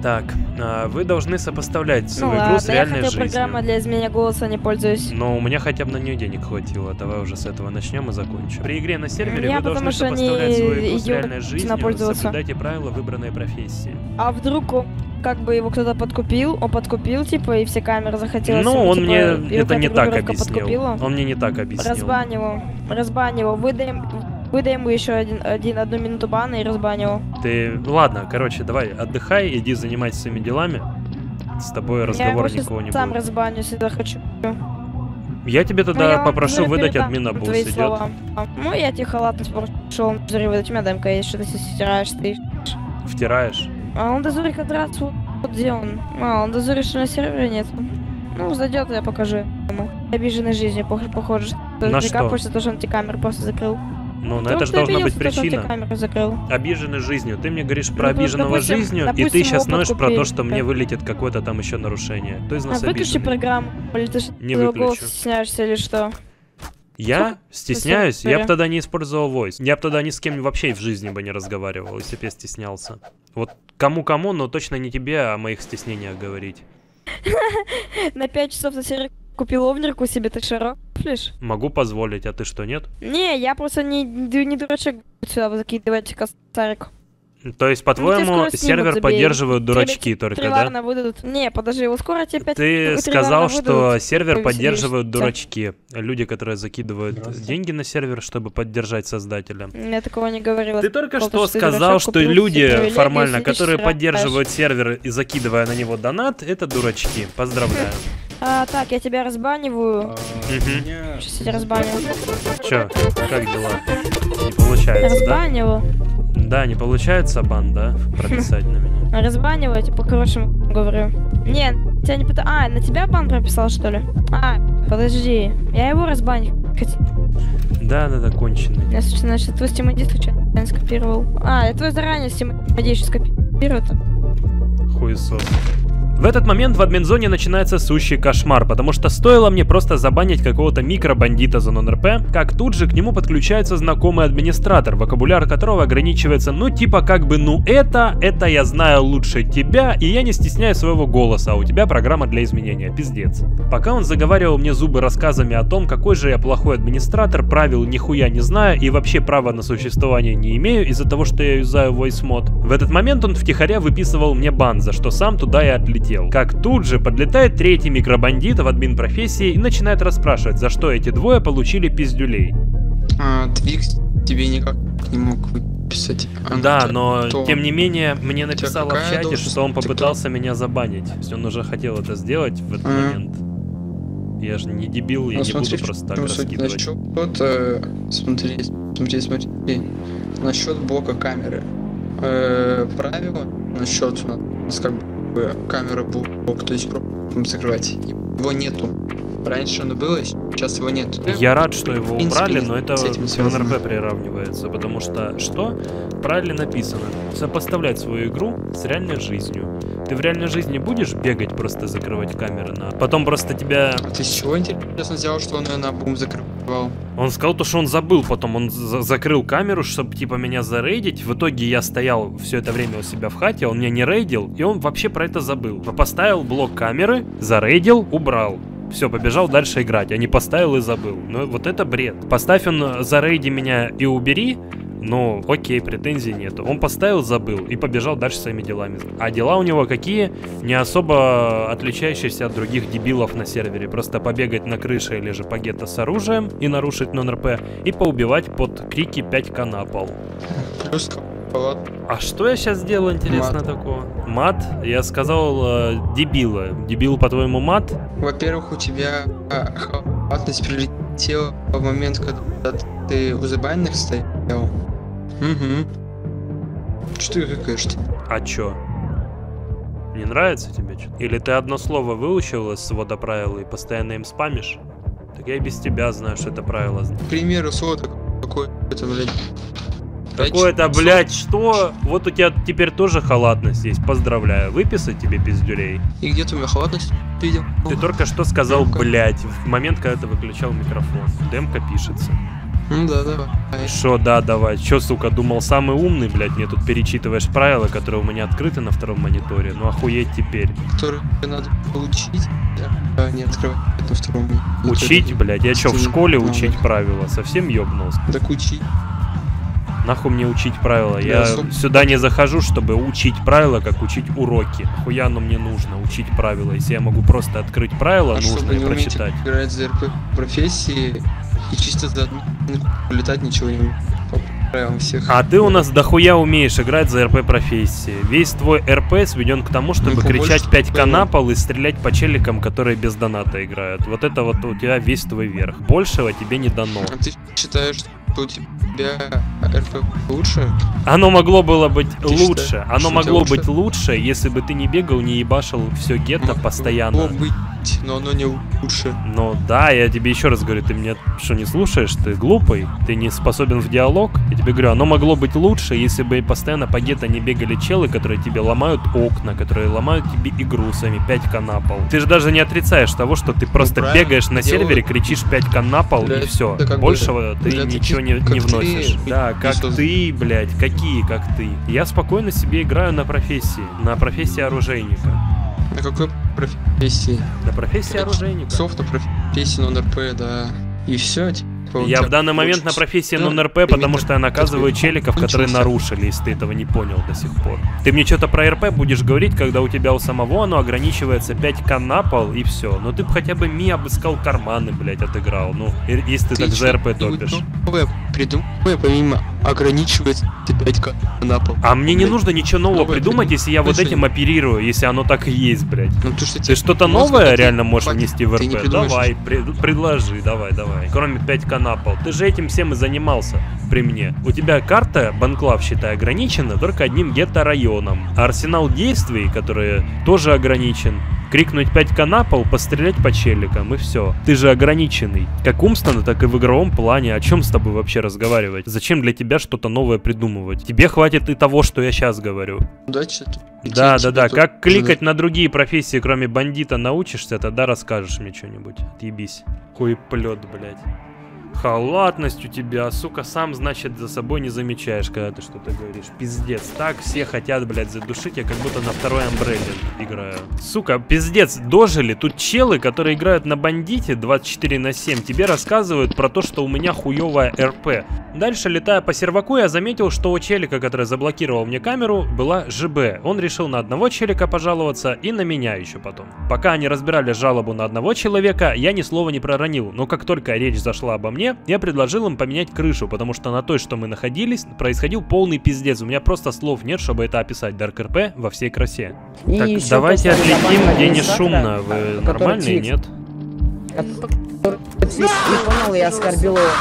Так, а, вы должны сопоставлять Ну свою игру ладно, с я реальной хотя жизнью. программа для изменения голоса не пользуюсь. Но у меня хотя бы на нее денег хватило. Давай уже с этого начнем и закончим. При игре на сервере Я вы должны потому что сопоставлять не свою игру с идиот реальной жизнью, пользоваться. соблюдайте правила выбранной профессии. А вдруг он, как бы его кто-то подкупил, он подкупил, типа, и все камеры захотелось. Ну, ему, он типа, мне его это не какая-то так группировка объяснил. подкупила. Он мне не так объяснил. Разбань его, разбань его, выдай, ему- выдай ему еще один, один, одну минуту бана и разбань его. Ты, ладно, короче, давай, отдыхай, иди занимайся своими делами. С тобой Я разговора его сейчас никого не сам будет. разбаню, если хочу. Я тебе Ну, тогда я вам попрошу уже выдать передам админа твои бусс, идет? слова. А, Ну, я тебе халатность пошел дозоре выдать. У меня демка есть, что ты здесь стираешь, ты. Втираешь? А он дозорит как раз вот, вот где он. А, он дозорит, что на сервере нет. Ну, зайдет, я покажу ему. Обиженной жизнью, пох- похоже, что На наверняка что? после того, что он тебе камеру просто закрыл. Ну, на Потому это же что должна быть обиделся, то, что он тебе причина. камеру закрыл. Обиженный жизнью. Ты мне говоришь про Ну, обиженного допустим- жизнью, и ты допустим, сейчас его ноешь про то, подкупили. что мне вылетит какое-то там еще нарушение. Кто из А нас выключи обиженный? программу, или ты что, Не твоего выключу. голоса стесняешься или что? Я стесняюсь? Я бы сервере. тогда не использовал voice. Я бы тогда ни с кем вообще в жизни бы не разговаривал, если бы я стеснялся. Вот кому-кому, но точно не тебе о моих стеснениях говорить. На пять часов на сервере купил овнерку себе, ты широ? Флиш? Могу позволить, а ты что, нет? Не, я просто не, не дурачок сюда закидывать косарик. То есть, Ну, тебе по-твоему, скоро снимут, сервер забей. поддерживают Тебе дурачки только, да? Триварно выдадут. Не, подожди, вот скоро тебе пять Ты триварно сказал, что выдадут. сервер Ты поддерживают веселишься. дурачки. Люди, которые закидывают деньги на сервер, чтобы поддержать создателя. Я такого не говорила. Ты только Сказала, что ты сказал, дурачок, что купил все люди привилегии, формально, сидишь, которые стираешь. поддерживают сервер и закидывая на него донат, это дурачки. Поздравляю. А, так, я тебя разбаниваю. Мгм. Сейчас я тебя разбаниваю. Чё, как дела? Не получается, да? Разбаниваю. Да, не получается бан, да? Прописать на меня. Разбаниваю, я тебе по-хорошему говорю. Не, тебя не пытаюсь. А, на тебя бан прописал, что ли? А, подожди. Я его разбанить хотел. Да, да, да, конченый. Я, случайно, значит, твой Steam ай ди случайно скопировал. А, я твой заранее Steam ай ди еще скопировал. Хуесос. В этот момент в админзоне начинается сущий кошмар, потому что стоило мне просто забанить какого-то микробандита за нон-РП, как тут же к нему подключается знакомый администратор, вокабуляр которого ограничивается ну типа как бы ну это, это я знаю лучше тебя, и я не стесняю своего голоса, а у тебя программа для изменения, пиздец. Пока он заговаривал мне зубы рассказами о том, какой же я плохой администратор, правил нихуя не знаю и вообще права на существование не имею из-за того, что я юзаю voice mod, в этот момент он втихаря выписывал мне бан, за что сам туда и отлетел. Как тут же подлетает третий микробандит в админ профессии и начинает расспрашивать, за что эти двое получили пиздюлей. А, Твикс тебе никак не мог выписать. А Да, ну, но то- тем не менее мне У тебя написало в какая чате, должность? что он Ты попытался меня забанить. То есть он уже хотел это сделать в этот Ага. момент. Я же не дебил, я Ну, не смотри, буду просто так в чем суть. раскидывать. Насчет, э, смотри, смотри, смотри, насчет блока камеры. Э, правило насчет у нас как бы камера блок, то есть пробуем закрывать. Его нету. Раньше оно было, сейчас его нет. Я рад, что его В принципе, убрали, но это с этим к связано. эн эр пэ приравнивается, потому что что? Правильно написано. Сопоставлять свою игру с реальной жизнью. Ты в реальной жизни будешь бегать, просто закрывать камеры на... Потом просто тебя... А ты с чего, интересно, сделал, что он ее на бум закрывал? Он сказал то, что он забыл, потом он за- закрыл камеру, чтобы типа меня зарейдить. В итоге я стоял все это время у себя в хате, он меня не рейдил, и он вообще про это забыл. Поставил блок камеры, зарейдил, убрал. Все, побежал дальше играть, а не поставил и забыл. Ну вот это бред. Поставь он зарейди меня и убери, ну окей, претензий нету. Он поставил, забыл и побежал дальше своими делами. А дела у него какие? Не особо отличающиеся от других дебилов на сервере. Просто побегать на крыше или же по гетто с оружием и нарушить нон-РП, и поубивать под крики пять ка на пол. Плюс палат. А что я сейчас сделал, интересно, Мат. такого? Мат? Я сказал э, дебила. Дебил, по-твоему, мат? Во-первых, у тебя а, халатность прилетела в момент, когда ты у забанных стоял. Угу. Что ты рыкаешь-то? А чё? Не нравится тебе что-то? Или ты одно слово выучил из свода правил и постоянно им спамишь? Так я и без тебя знаю, что это правило. К примеру, слово какое-то, блядь. Какое-то, блядь, что? Вот у тебя теперь тоже халатность есть. Поздравляю. Выписать тебе пиздюлей. И где ты у меня халатность видел? Ты только что сказал, блядь, в момент, когда ты выключал микрофон. Демка пишется. Ну да, давай. Шо, да, давай. Чё, сука, думал самый умный, блядь, мне тут перечитываешь правила, которые у меня открыты на втором мониторе. Ну охуеть теперь. Которые надо учить, а не открывать на втором мониторе. Учить, блядь? Я чё, в школе учить правила? Совсем ёбнулся? Так учить. Нахуй мне учить правила? Да, Я соб... сюда не захожу, чтобы учить правила, как учить уроки. Хуя оно мне нужно, учить правила. Если я могу просто открыть правила, а нужно и прочитать. Играть за РП профессии и чисто за летать ничего не по правилам всех. А ты у нас дохуя умеешь играть за РП профессии. Весь твой РП сведен к тому, чтобы ну, кричать пять ка на пол и стрелять по челикам, которые без доната играют. Вот это вот у тебя весь твой верх. Большего тебе не дано. А ты считаешь, что у тебя РП лучше? Оно могло было быть ты лучше. Считаешь, Оно могло лучше? быть лучше, если бы ты не бегал, не ебашил все гетто могло постоянно. Быть, но оно не лучше. Ну да, я тебе еще раз говорю, ты меня что, не слушаешь? Ты глупый, ты не способен в диалог. Я тебе говорю, оно могло быть лучше, если бы постоянно по гетто не бегали челы, которые тебе ломают окна, которые ломают тебе игру своими пять ка на пол. Ты же даже не отрицаешь того, что ты просто ну, бегаешь на делаю... сервере, кричишь пять ка на пол и все. Большего бы, ты ничего не, не вносишь. Ты, да, как ты, ты, блядь, какие как ты. Я спокойно себе играю на профессии, на профессии оружейника. На какой профессии? На профессии оружейника. Софт на профессии нон-РП, да. И все. Я в данный момент на профессии нон-РП, потому что я наказываю челиков, которые нарушили, если ты этого не понял до сих пор. Ты мне что-то про РП будешь говорить, когда у тебя у самого оно ограничивается пять ка на пол и все. Ну ты бы хотя бы ми обыскал карманы, блять, отыграл. Ну, если ты, ты так за РП топишь. Придумай, помимо ограничивается пять ка на пол. А мне не нужно ничего нового придумать, если я вот этим оперирую, если оно так и есть, блять. Ну, ты ты что-то новое реально можешь внести в РП? Давай, предложи, давай, давай. Кроме пять ка на пол. Ты же этим всем и занимался при мне. У тебя карта, банклав, считай, ограничена только одним гетто-районом. А арсенал действий, который тоже ограничен, крикнуть пять ка на пол, пострелять по челикам и все. Ты же ограниченный. Как умственно, так и в игровом плане. О чем с тобой вообще разговаривать? Зачем для тебя что-то новое придумывать? Тебе хватит и того, что я сейчас говорю. Удачи. Да, да, да. Как кликать на другие профессии, кроме бандита, научишься, тогда расскажешь мне что-нибудь. Отъебись. Хуеплет, блядь. Халатность у тебя, сука, сам, значит, за собой не замечаешь, когда ты что-то говоришь. Пиздец. Так все хотят, блядь, задушить, я как будто на второй Umbrella играю. Сука, пиздец, дожили. Тут челы, которые играют на бандите двадцать четыре на семь, тебе рассказывают про то, что у меня хуевая РП. Дальше, летая по серваку, я заметил, что у челика, который заблокировал мне камеру, была ЖБ. Он решил на одного челика пожаловаться и на меня еще потом. Пока они разбирали жалобу на одного человека, я ни слова не проронил. Но как только речь зашла обо мне, я предложил им поменять крышу, потому что на той, что мы находились, происходил полный пиздец. У меня просто слов нет, чтобы это описать. Dark эр пи во всей красе. И так, давайте отлетим, где не шумно. Вы нормальные, нет? Не понял, я оскорбил его.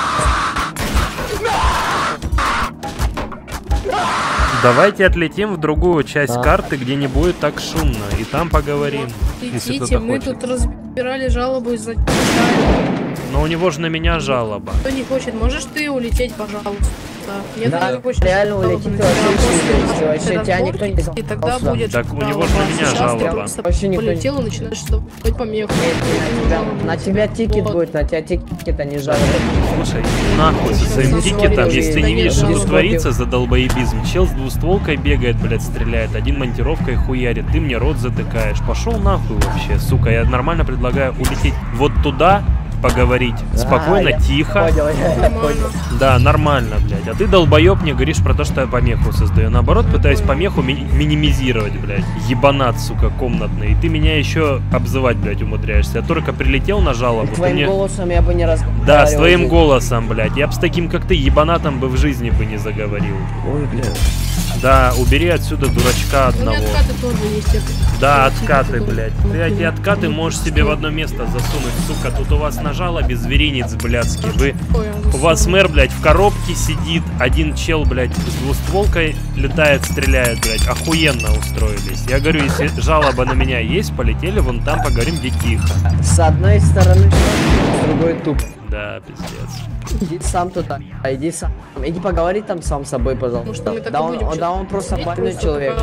Давайте отлетим в другую часть да. карты, где не будет так шумно, и там поговорим. Летите, мы хочет. тут разбирали жалобу из-за... Но у него же на меня жалоба. Кто не хочет, можешь ты улететь, пожалуйста. Нет, да, не хочет, реально улететь, вообще тебя никто не и тогда будет так у него же на меня жалоба. Вообще никто полетел и начинаешь стопать помеху. На тебя тикет будет, на тебя тикет, а не жалоба. Слушай, нахуй со своим тикетом, если ты не видишь, что тут творится за долбоебизм. Чел с двустволкой бегает, блядь, стреляет, один монтировкой хуярит, ты мне рот затыкаешь. Пошел нахуй вообще, сука, я нормально предлагаю улететь вот туда, поговорить. Спокойно, а, тихо. Понял, я понял. Да, нормально, блядь. А ты, долбоеб, мне говоришь про то, что я помеху создаю. Наоборот, пытаюсь помеху ми минимизировать, блядь. Ебанат, сука, комнатный. И ты меня еще обзывать, блядь, умудряешься. Я только прилетел на жалобу. Твоим мне... голосом я бы не разговаривал. Да, с твоим голосом, блядь. Я бы с таким, как ты, ебанатом бы в жизни бы не заговорил. Ой, блядь. Да, убери отсюда дурачка одного. Ну, откаты тоже есть. Да, откаты, блядь. Ты эти откаты можешь себе в одно место засунуть, сука. Тут у вас на жалобе зверинец, блядский. Вы... У вас мэр, блядь, в коробке сидит. Один чел, блядь, с двустволкой летает, стреляет, блядь. Охуенно устроились. Я говорю, если жалоба на меня есть, полетели вон там, поговорим, где тихо. С одной стороны, с другой тупо. Да, пиздец. Иди сам туда, а иди сам. Иди поговори там сам с собой, пожалуйста. Да, да, он, он, да он просто больной человек.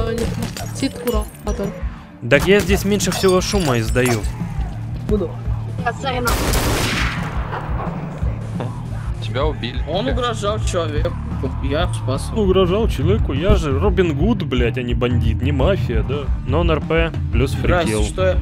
Так я здесь меньше всего шума издаю. Буду. тебя убили. Он угрожал человеку, я спас. Угрожал человеку, я же Робин Гуд, блять, а не бандит, не мафия, да. Нон-РП плюс фрикил. Что я...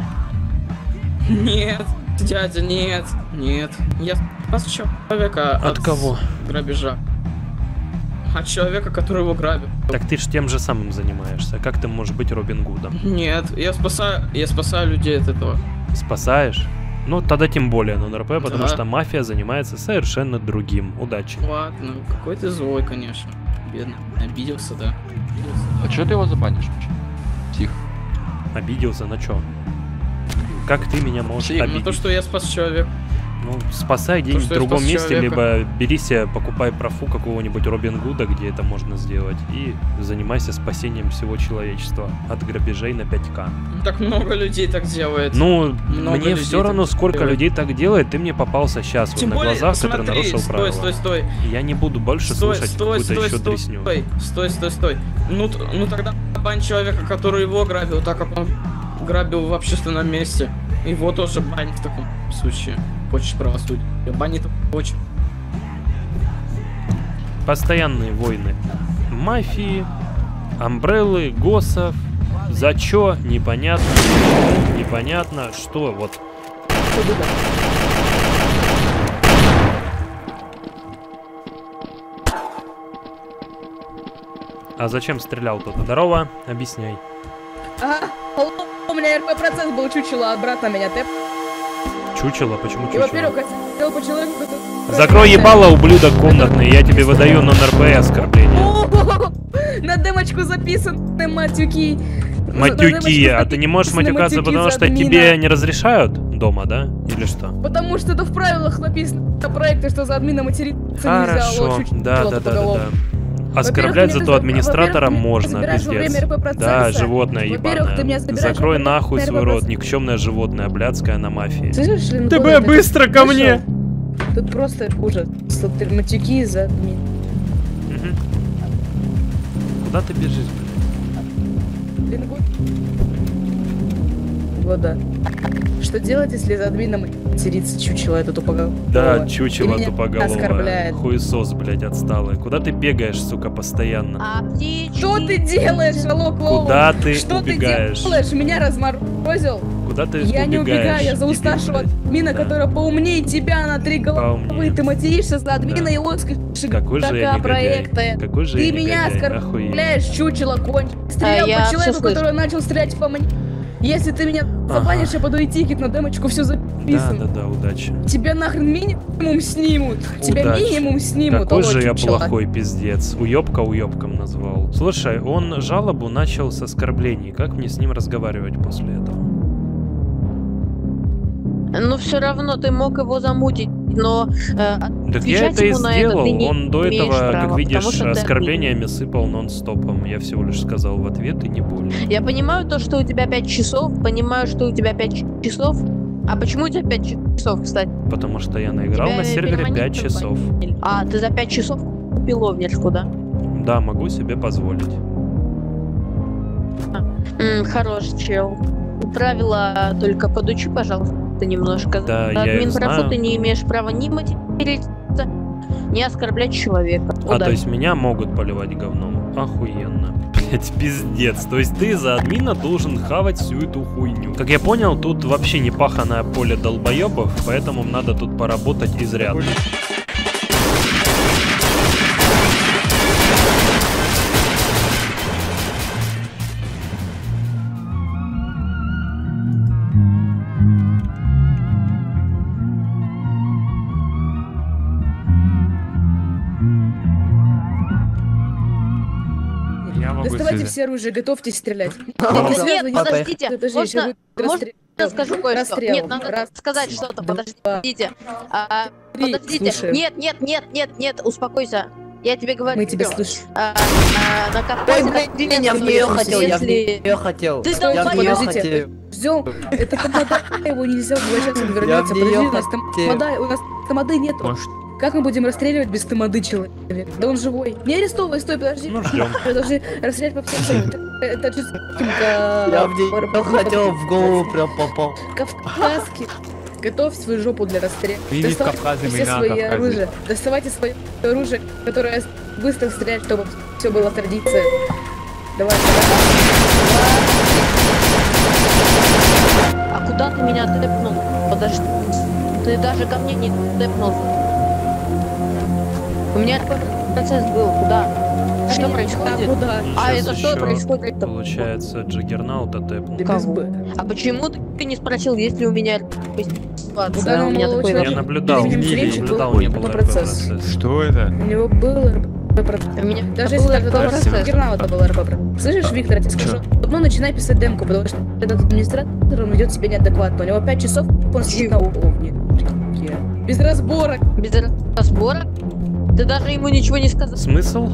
Нет, дядя, нет, нет. Я спас человека от, от кого? Грабежа. От человека, который его грабил. Так ты ж тем же самым занимаешься. Как ты можешь быть Робин Гудом? Нет, я спасаю, я спасаю людей от этого. Спасаешь? Ну, тогда тем более нон-РП, потому да. что мафия занимается совершенно другим. Удачи. Ладно, какой ты злой, конечно. Бедно. Обиделся, да. Обиделся. А чё ты его забанишь? Тихо. Обиделся на чё? Как ты меня можешь Тихо, обидеть? На то, что я спас человека. Ну, спасай где-нибудь в другом месте, человека. Либо бери себе, покупай профу какого-нибудь Робин Гуда, где это можно сделать, и занимайся спасением всего человечества от грабежей на пять ка. Так много людей так делает. Ну, много мне все равно, сколько делает. людей так делает, ты мне попался сейчас вот, на более, глазах, смотри, который нарушил стой, правила. Стой, стой, стой. Я не буду больше стой, слушать какую-то еще стой, тресню. Стой, стой, стой, стой. Ну, ну тогда бань человека, который его грабил, так как он грабил в общественном месте. Его тоже бань в таком случае. Хочешь правосудие. Банит очень. Постоянные войны. Мафии, Амбреллы, Госов. За чё? Непонятно. Непонятно. Что? Вот. А зачем стрелял тот? Здорово. Объясняй. Ага. У меня РП процесс был чучело от брата меня. Ты... Чучело? Почему чучело? И, во-первых, я хотел по человеку... Закрой ебало, ублюдок комнатный, я тебе выдаю нон-РП и оскорбление. На демочку записаны матюки. Матюки, а ты не можешь матюкаться, потому что тебе не разрешают дома, да? Или что? Потому что это в правилах написано на проекте, что за админа материться нельзя. Хорошо, да, да, да, да. Оскорблять зато администратора можно, пиздец. Да, животное ебаное. Закрой нахуй свой рот, никчемное животное, блядская на мафии. ТБ, быстро ко мне! Тут просто ужас. Тут матюки за админ. Куда ты бежишь, блядь? Года. Что делать, если за админом матерится чучело это тупоголовое? Да, чучело тупоголовое. Оскорбляет. Хуесос, блядь, отсталый. Куда ты бегаешь, сука, постоянно? А птички? Что ты делаешь, алло, клоун? Куда ты Что убегаешь? Что ты делаешь? Меня разморозил? Куда ты Я убегаешь? не убегаю, я зову старшего админа, да. которая поумнее тебя на три головы. Поумнее. Ты материшься за админа да. и лоскаешь Какой же я проекта. Какой же ты я меня оскорбляешь, чучело, конь. Стрелял а по человеку, который начал стрелять по мне. Если ты меня забанишь, ага. я подаю тикет на демочку, все записано. Да, да, да, удачи. Тебя нахрен минимум снимут. Удачи. Тебя минимум снимут. Какой же я плохой пиздец. Уёбка уёбком назвал. Слушай, он жалобу начал с оскорблений. Как мне с ним разговаривать после этого? Ну все равно ты мог его замутить, но э, так я это и сделал. Это он до этого, права, как видишь, оскорблениями ты... сыпал нон-стопом. Я всего лишь сказал в ответ и не более. Я понимаю то, что у тебя пять часов, понимаю, что у тебя пять часов. А почему у тебя пять часов, кстати? Потому что я наиграл на сервере пять часов. А, ты за пять часов купил овнерку, да? Да, могу себе позволить. А, м, хорош, чел. Правила только подучи, пожалуйста, немножко. Да, админ профу ты не имеешь права ни материться, ни оскорблять человека. А, то есть меня могут поливать говном? Охуенно. Блять, пиздец. То есть ты за админа должен хавать всю эту хуйню. Как я понял, тут вообще не паханое поле долбоебов, поэтому надо тут поработать изрядно. Доставайте все оружие, готовьтесь стрелять. Нет, подождите, можно, можно я скажу кое-что? Нет, надо сказать что-то, подождите. Подождите, нет, нет, нет, нет, нет, успокойся. Я тебе говорю. Мы тебя слышим. На капоте... Ты меня в нее хотел, я в нее хотел. Ты я в нее хотел. Ждем. Это тамада, его нельзя возвращаться, он вернется. Подожди, у нас тамада, у нас тамады нету. Как мы будем расстреливать без тамады человека? Да он живой. Не арестовывай, стой, подожди. Ну, ждем. Мы должны расстрелять по всем целям. Это же... Я в нее хотел, в голову прям попал. Кавказский. Готовь свою жопу для расстрела. Ты не в Кавказе, все мы на свои Кавказе. оружия. Доставайте свое оружие, которое быстро стрелять, чтобы все было традицией. Давай, А куда ты меня тэпнул? Подожди. Ты даже ко мне не тэпнул. У меня процесс был. Куда? Что происходит? Куда? А Сейчас это что еще, происходит? Получается, Джаггернаута тэпнул. Кого? А почему ты не спросил, есть ли у меня ситуация? У меня такой Я наблюдал, наблюдал, не было процесс. Что это? У него был РП-процесс. У меня Даже был если даже РП-процесс. у Гернаута был РП-процесс. Слышишь, Виктор, я тебе скажу, одно начинай писать демку, потому что этот администратор, он ведет себя неадекватно. У него пять часов, он сидит на уровне. Без разборок. Без разборок? Ты даже ему ничего не сказал. Смысл?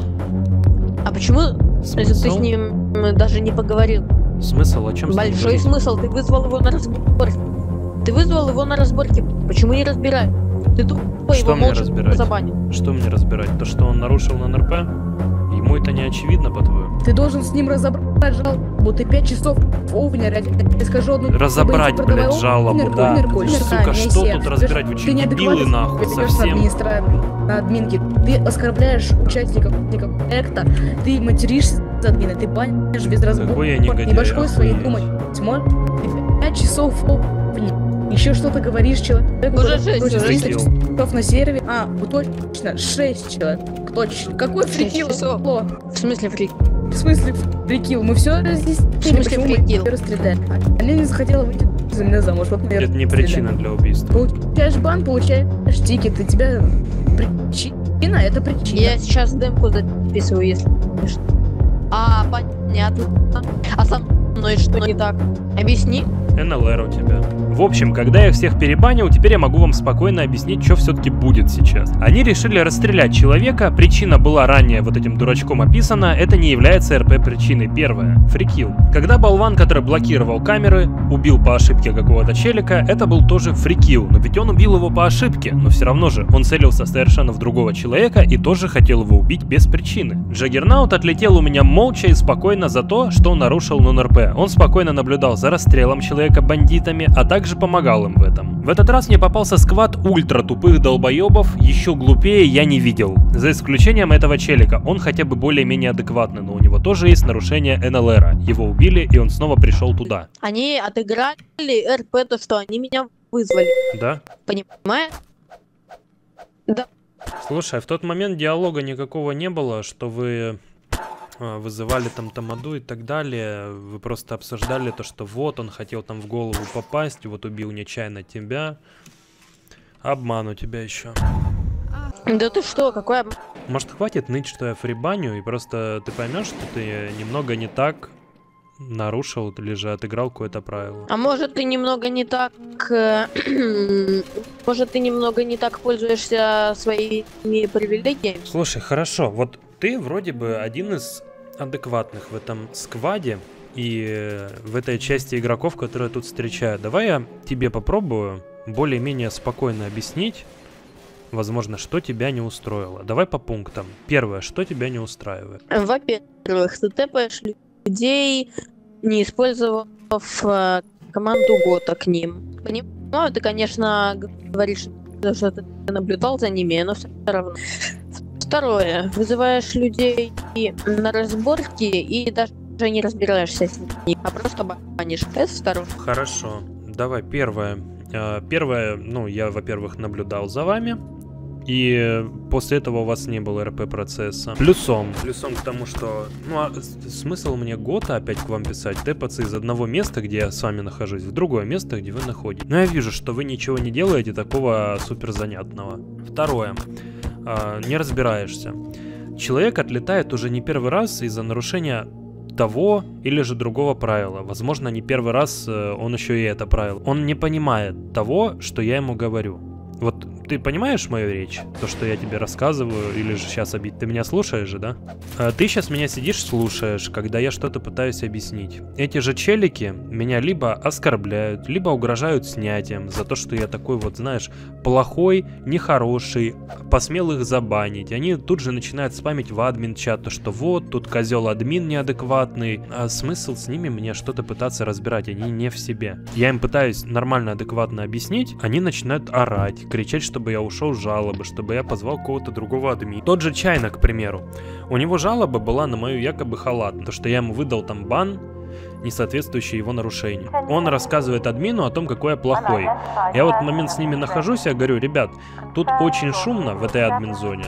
А почему если ты с ним даже не поговорил? Смысл? О чем Большой смысл. Ты вызвал его на разборки. Ты вызвал его на разборки. Почему не разбирай? Ты тупо Что его мне молча разбирать? забанил. Что мне разбирать? То, что он нарушил на эн эр пэ? Ему это не очевидно, по-твоему? Ты должен с ним разобрать жалобу. Ты пять часов в овне, я скажу одну... Разобрать, блядь, жалобу, да. Сука, что тут разбирать? Вы Ты че, дебилы, нахуй, совсем? На админке. Ты оскорбляешь участников проекта, ты материшься за админа, ты банишь без разбора. Какой я негодяй, Не башкой своей охуеть. думать. Можешь? Ты пять часов в овне. Еще что-то говоришь человеку. Уже шесть, уже триста часов на сервере. А, вот точно, шесть человек. Точно. Какой фрикил? В смысле фрик? В смысле фрикил? Мы все разъяснили. В смысле почему мы фрикил? её расстреляли. Она не захотела выйти за меня замуж. Вот мы её Это не расстреляли. причина для убийства. Получаешь бан, получаешь тикет, и тебя причина, это причина. Я сейчас демку записываю, если что. А, понятно. А со мной что не так? Объясни. эн эл эр у тебя. В общем, когда я всех перебанил, теперь я могу вам спокойно объяснить, что все-таки будет сейчас. Они решили расстрелять человека, причина была ранее вот этим дурачком описана, это не является эр пэ причиной. Первое. Фрикил. Когда болван, который блокировал камеры, убил по ошибке какого-то челика, это был тоже фрикил, но ведь он убил его по ошибке, но все равно же он целился совершенно в другого человека и тоже хотел его убить без причины. Джаггернаут отлетел у меня молча и спокойно за то, что он нарушил нон эр пэ. Он спокойно наблюдал за расстрелом человека бандитами, а также помогал им в этом. В этот раз мне попался сквад ультра тупых долбоебов, еще глупее я не видел. За исключением этого челика, он хотя бы более-менее адекватный, но у него тоже есть нарушение эн эл эр. Его убили, и он снова пришел туда. Они отыграли эр пэ, то что они меня вызвали. Да? Понимаешь? Да. Слушай, в тот момент диалога никакого не было, что вы а, вызывали там Тамаду и так далее. Вы просто обсуждали то, что вот он хотел там в голову попасть, вот убил нечаянно тебя. Обман у тебя еще. Да ты что, какой обман? Может, хватит ныть, что я фрибаню, и просто ты поймешь, что ты немного не так нарушил или же отыграл какое-то правило. А может ты немного не так... э, Может ты немного не так пользуешься своими привилегиями? Слушай, хорошо, вот ты вроде бы один из адекватных в этом скваде и в этой части игроков, которые тут встречают. Давай я тебе попробую более-менее спокойно объяснить, возможно, что тебя не устроило. Давай по пунктам. Первое, что тебя не устраивает? Во-первых, ты тэпаешь людей, не использовав э, команду Гота к ним. Понимаю, ты, конечно, говоришь, что ты наблюдал за ними, но все равно. Второе, вызываешь людей на разборки и даже не разбираешься с ними, а просто банишь. Это второе. Хорошо, давай первое. Э, Первое, ну, я, во-первых, наблюдал за вами. И после этого у вас не было эр пэ процесса. Плюсом. Плюсом к тому, что... Ну, а смысл мне Гота опять к вам писать? Тэпаться из одного места, где я с вами нахожусь, в другое место, где вы находитесь. Но я вижу, что вы ничего не делаете такого супер занятного. Второе. А, не разбираешься. Человек отлетает уже не первый раз из-за нарушения того или же другого правила. Возможно, не первый раз он еще и это правило. Он не понимает того, что я ему говорю. Вот ты понимаешь мою речь? То, что я тебе рассказываю, или же сейчас обидеть? Ты меня слушаешь же, да? А ты сейчас меня сидишь, слушаешь, когда я что-то пытаюсь объяснить. Эти же челики меня либо оскорбляют, либо угрожают снятием за то, что я такой вот, знаешь, плохой, нехороший, посмел их забанить. Они тут же начинают спамить в админ-чат, то что вот, тут козел админ неадекватный. А смысл с ними мне что-то пытаться разбирать, они не в себе. Я им пытаюсь нормально, адекватно объяснить, они начинают орать, кричать, чтобы я ушел с жалобы, чтобы я позвал кого-то другого админа. Тот же Чайна, к примеру. У него жалоба была на мою якобы халатность, то что я ему выдал там бан, не соответствующий его нарушению. Он рассказывает админу о том, какой я плохой. Я вот в момент с ними нахожусь, я говорю, ребят, тут очень шумно в этой админ-зоне.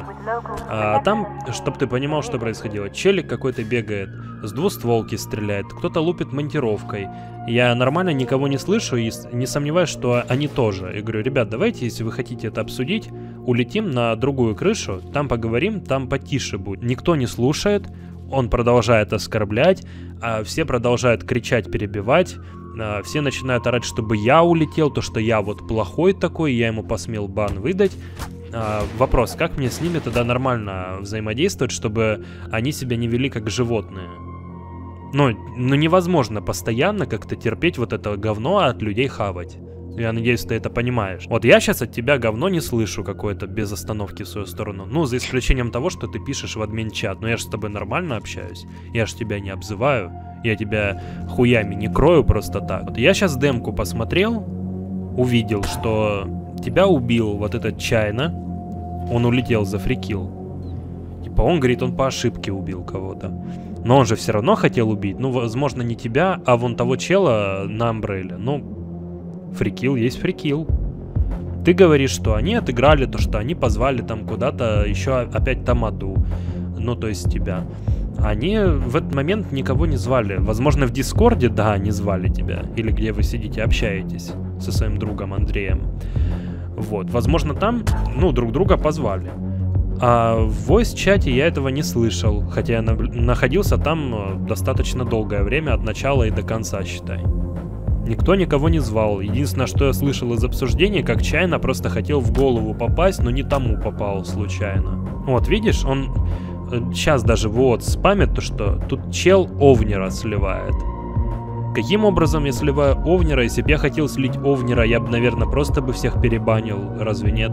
А там, чтобы ты понимал, что происходило, челик какой-то бегает, с двустволки стреляет, кто-то лупит монтировкой. Я нормально никого не слышу и не сомневаюсь, что они тоже. Я говорю, ребят, давайте, если вы хотите это обсудить, улетим на другую крышу, там поговорим, там потише будет. Никто не слушает. Он продолжает оскорблять, а все продолжают кричать, перебивать, а все начинают орать, чтобы я улетел, то, что я вот плохой такой, я ему посмел бан выдать. А, вопрос, как мне с ними тогда нормально взаимодействовать, чтобы они себя не вели как животные? Ну, ну невозможно постоянно как-то терпеть вот это говно, а от людей хавать. Я надеюсь, ты это понимаешь. Вот я сейчас от тебя говно не слышу какое-то без остановки в свою сторону. Ну, за исключением того, что ты пишешь в админ-чат. Но я же с тобой нормально общаюсь. Я же тебя не обзываю. Я тебя хуями не крою просто так. Вот я сейчас демку посмотрел, увидел, что тебя убил вот этот Чайна. Он улетел за фрикил. Типа он говорит, он по ошибке убил кого-то. Но он же все равно хотел убить. Ну, возможно, не тебя, а вон того чела на Амбрелле. Ну, фрикил есть фрикил. Ты говоришь, что они отыграли то, что они позвали там куда-то еще опять Тамаду. Ну, то есть тебя. Они в этот момент никого не звали. Возможно, в Дискорде, да, они звали тебя. Или где вы сидите, общаетесь со своим другом Андреем. Вот. Возможно, там, ну, друг друга позвали. А в voice-чате я этого не слышал. Хотя я на- находился там достаточно долгое время, от начала и до конца, считай. Никто никого не звал. Единственное, что я слышал из обсуждений, как Чайна просто хотел в голову попасть, но не тому попал случайно. Вот, видишь, он сейчас даже вот спамит то, что тут чел Овнера сливает. Каким образом я сливаю Овнера? Если бы я хотел слить Овнера, я бы, наверное, просто бы всех перебанил. Разве нет?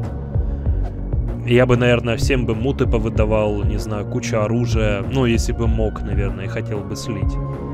Я бы, наверное, всем бы муты повыдавал, не знаю, кучу оружия. Ну, если бы мог, наверное, и хотел бы слить.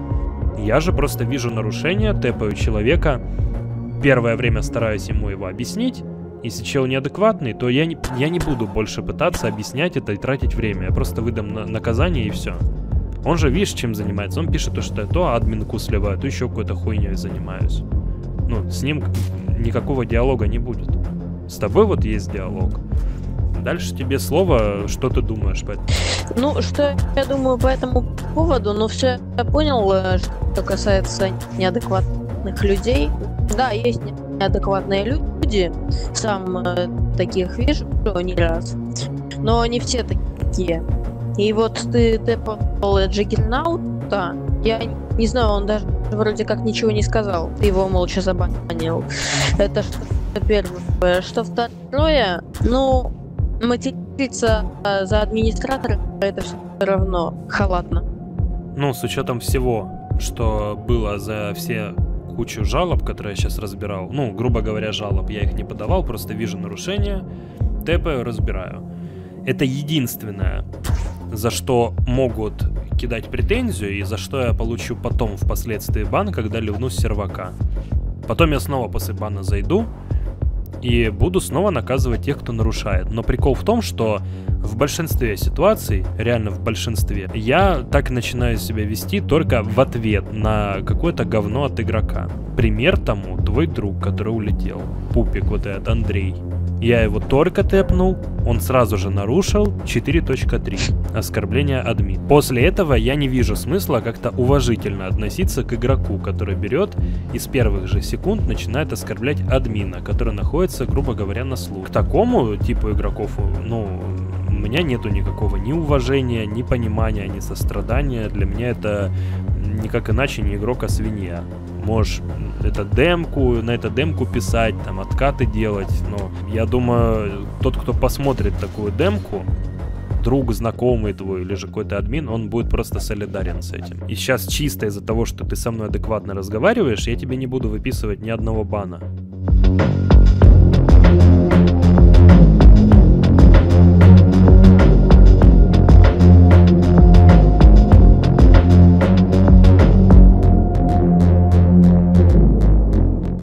Я же просто вижу нарушение, тэпаю человека, первое время стараюсь ему его объяснить. Если чел неадекватный, то я не, я не буду больше пытаться объяснять это и тратить время. Я просто выдам на, наказание и все. Он же, видишь, чем занимается? Он пишет, то, что я то админку сливаю, то еще какой-то хуйней занимаюсь. Ну, с ним никакого диалога не будет. С тобой вот есть диалог. Дальше тебе слово, что ты думаешь по этому? Ну, что я думаю по этому поводу, ну, все я понял, что касается неадекватных людей. Да, есть неадекватные люди, сам э, таких вижу не раз, но не все такие. И вот ты тэпал Джиггернаута, я не знаю, он даже вроде как ничего не сказал, ты его молча забанил. Это что первое. Что второе, ну, материться за администратора, это все равно халатно. Ну, с учетом всего, что было за все кучу жалоб, которые я сейчас разбирал, ну, грубо говоря, жалоб, я их не подавал, просто вижу нарушения, тэпаю, разбираю. Это единственное, за что могут кидать претензию и за что я получу потом впоследствии бан, когда ливну с сервака. Потом я снова после бана зайду и буду снова наказывать тех, кто нарушает. Но прикол в том, что в большинстве ситуаций, реально в большинстве, я так начинаю себя вести только в ответ на какое-то говно от игрока. Пример тому твой друг, который улетел. Пупик вот этот, Андрей. Я его только тэпнул, он сразу же нарушил четыре точка три. Оскорбление админ. После этого я не вижу смысла как-то уважительно относиться к игроку, который берет и с первых же секунд начинает оскорблять админа, который находится, грубо говоря, на слух. К такому типу игроков, ну, у меня нету никакого ни уважения, ни понимания, ни сострадания. Для меня это никак иначе не игрок, а свинья. можешь это демку, на это демку писать, там откаты делать. Но я думаю, тот, кто посмотрит такую демку, друг, знакомый твой или же какой-то админ, он будет просто солидарен с этим. И сейчас чисто из-за того, что ты со мной адекватно разговариваешь, я тебе не буду выписывать ни одного бана.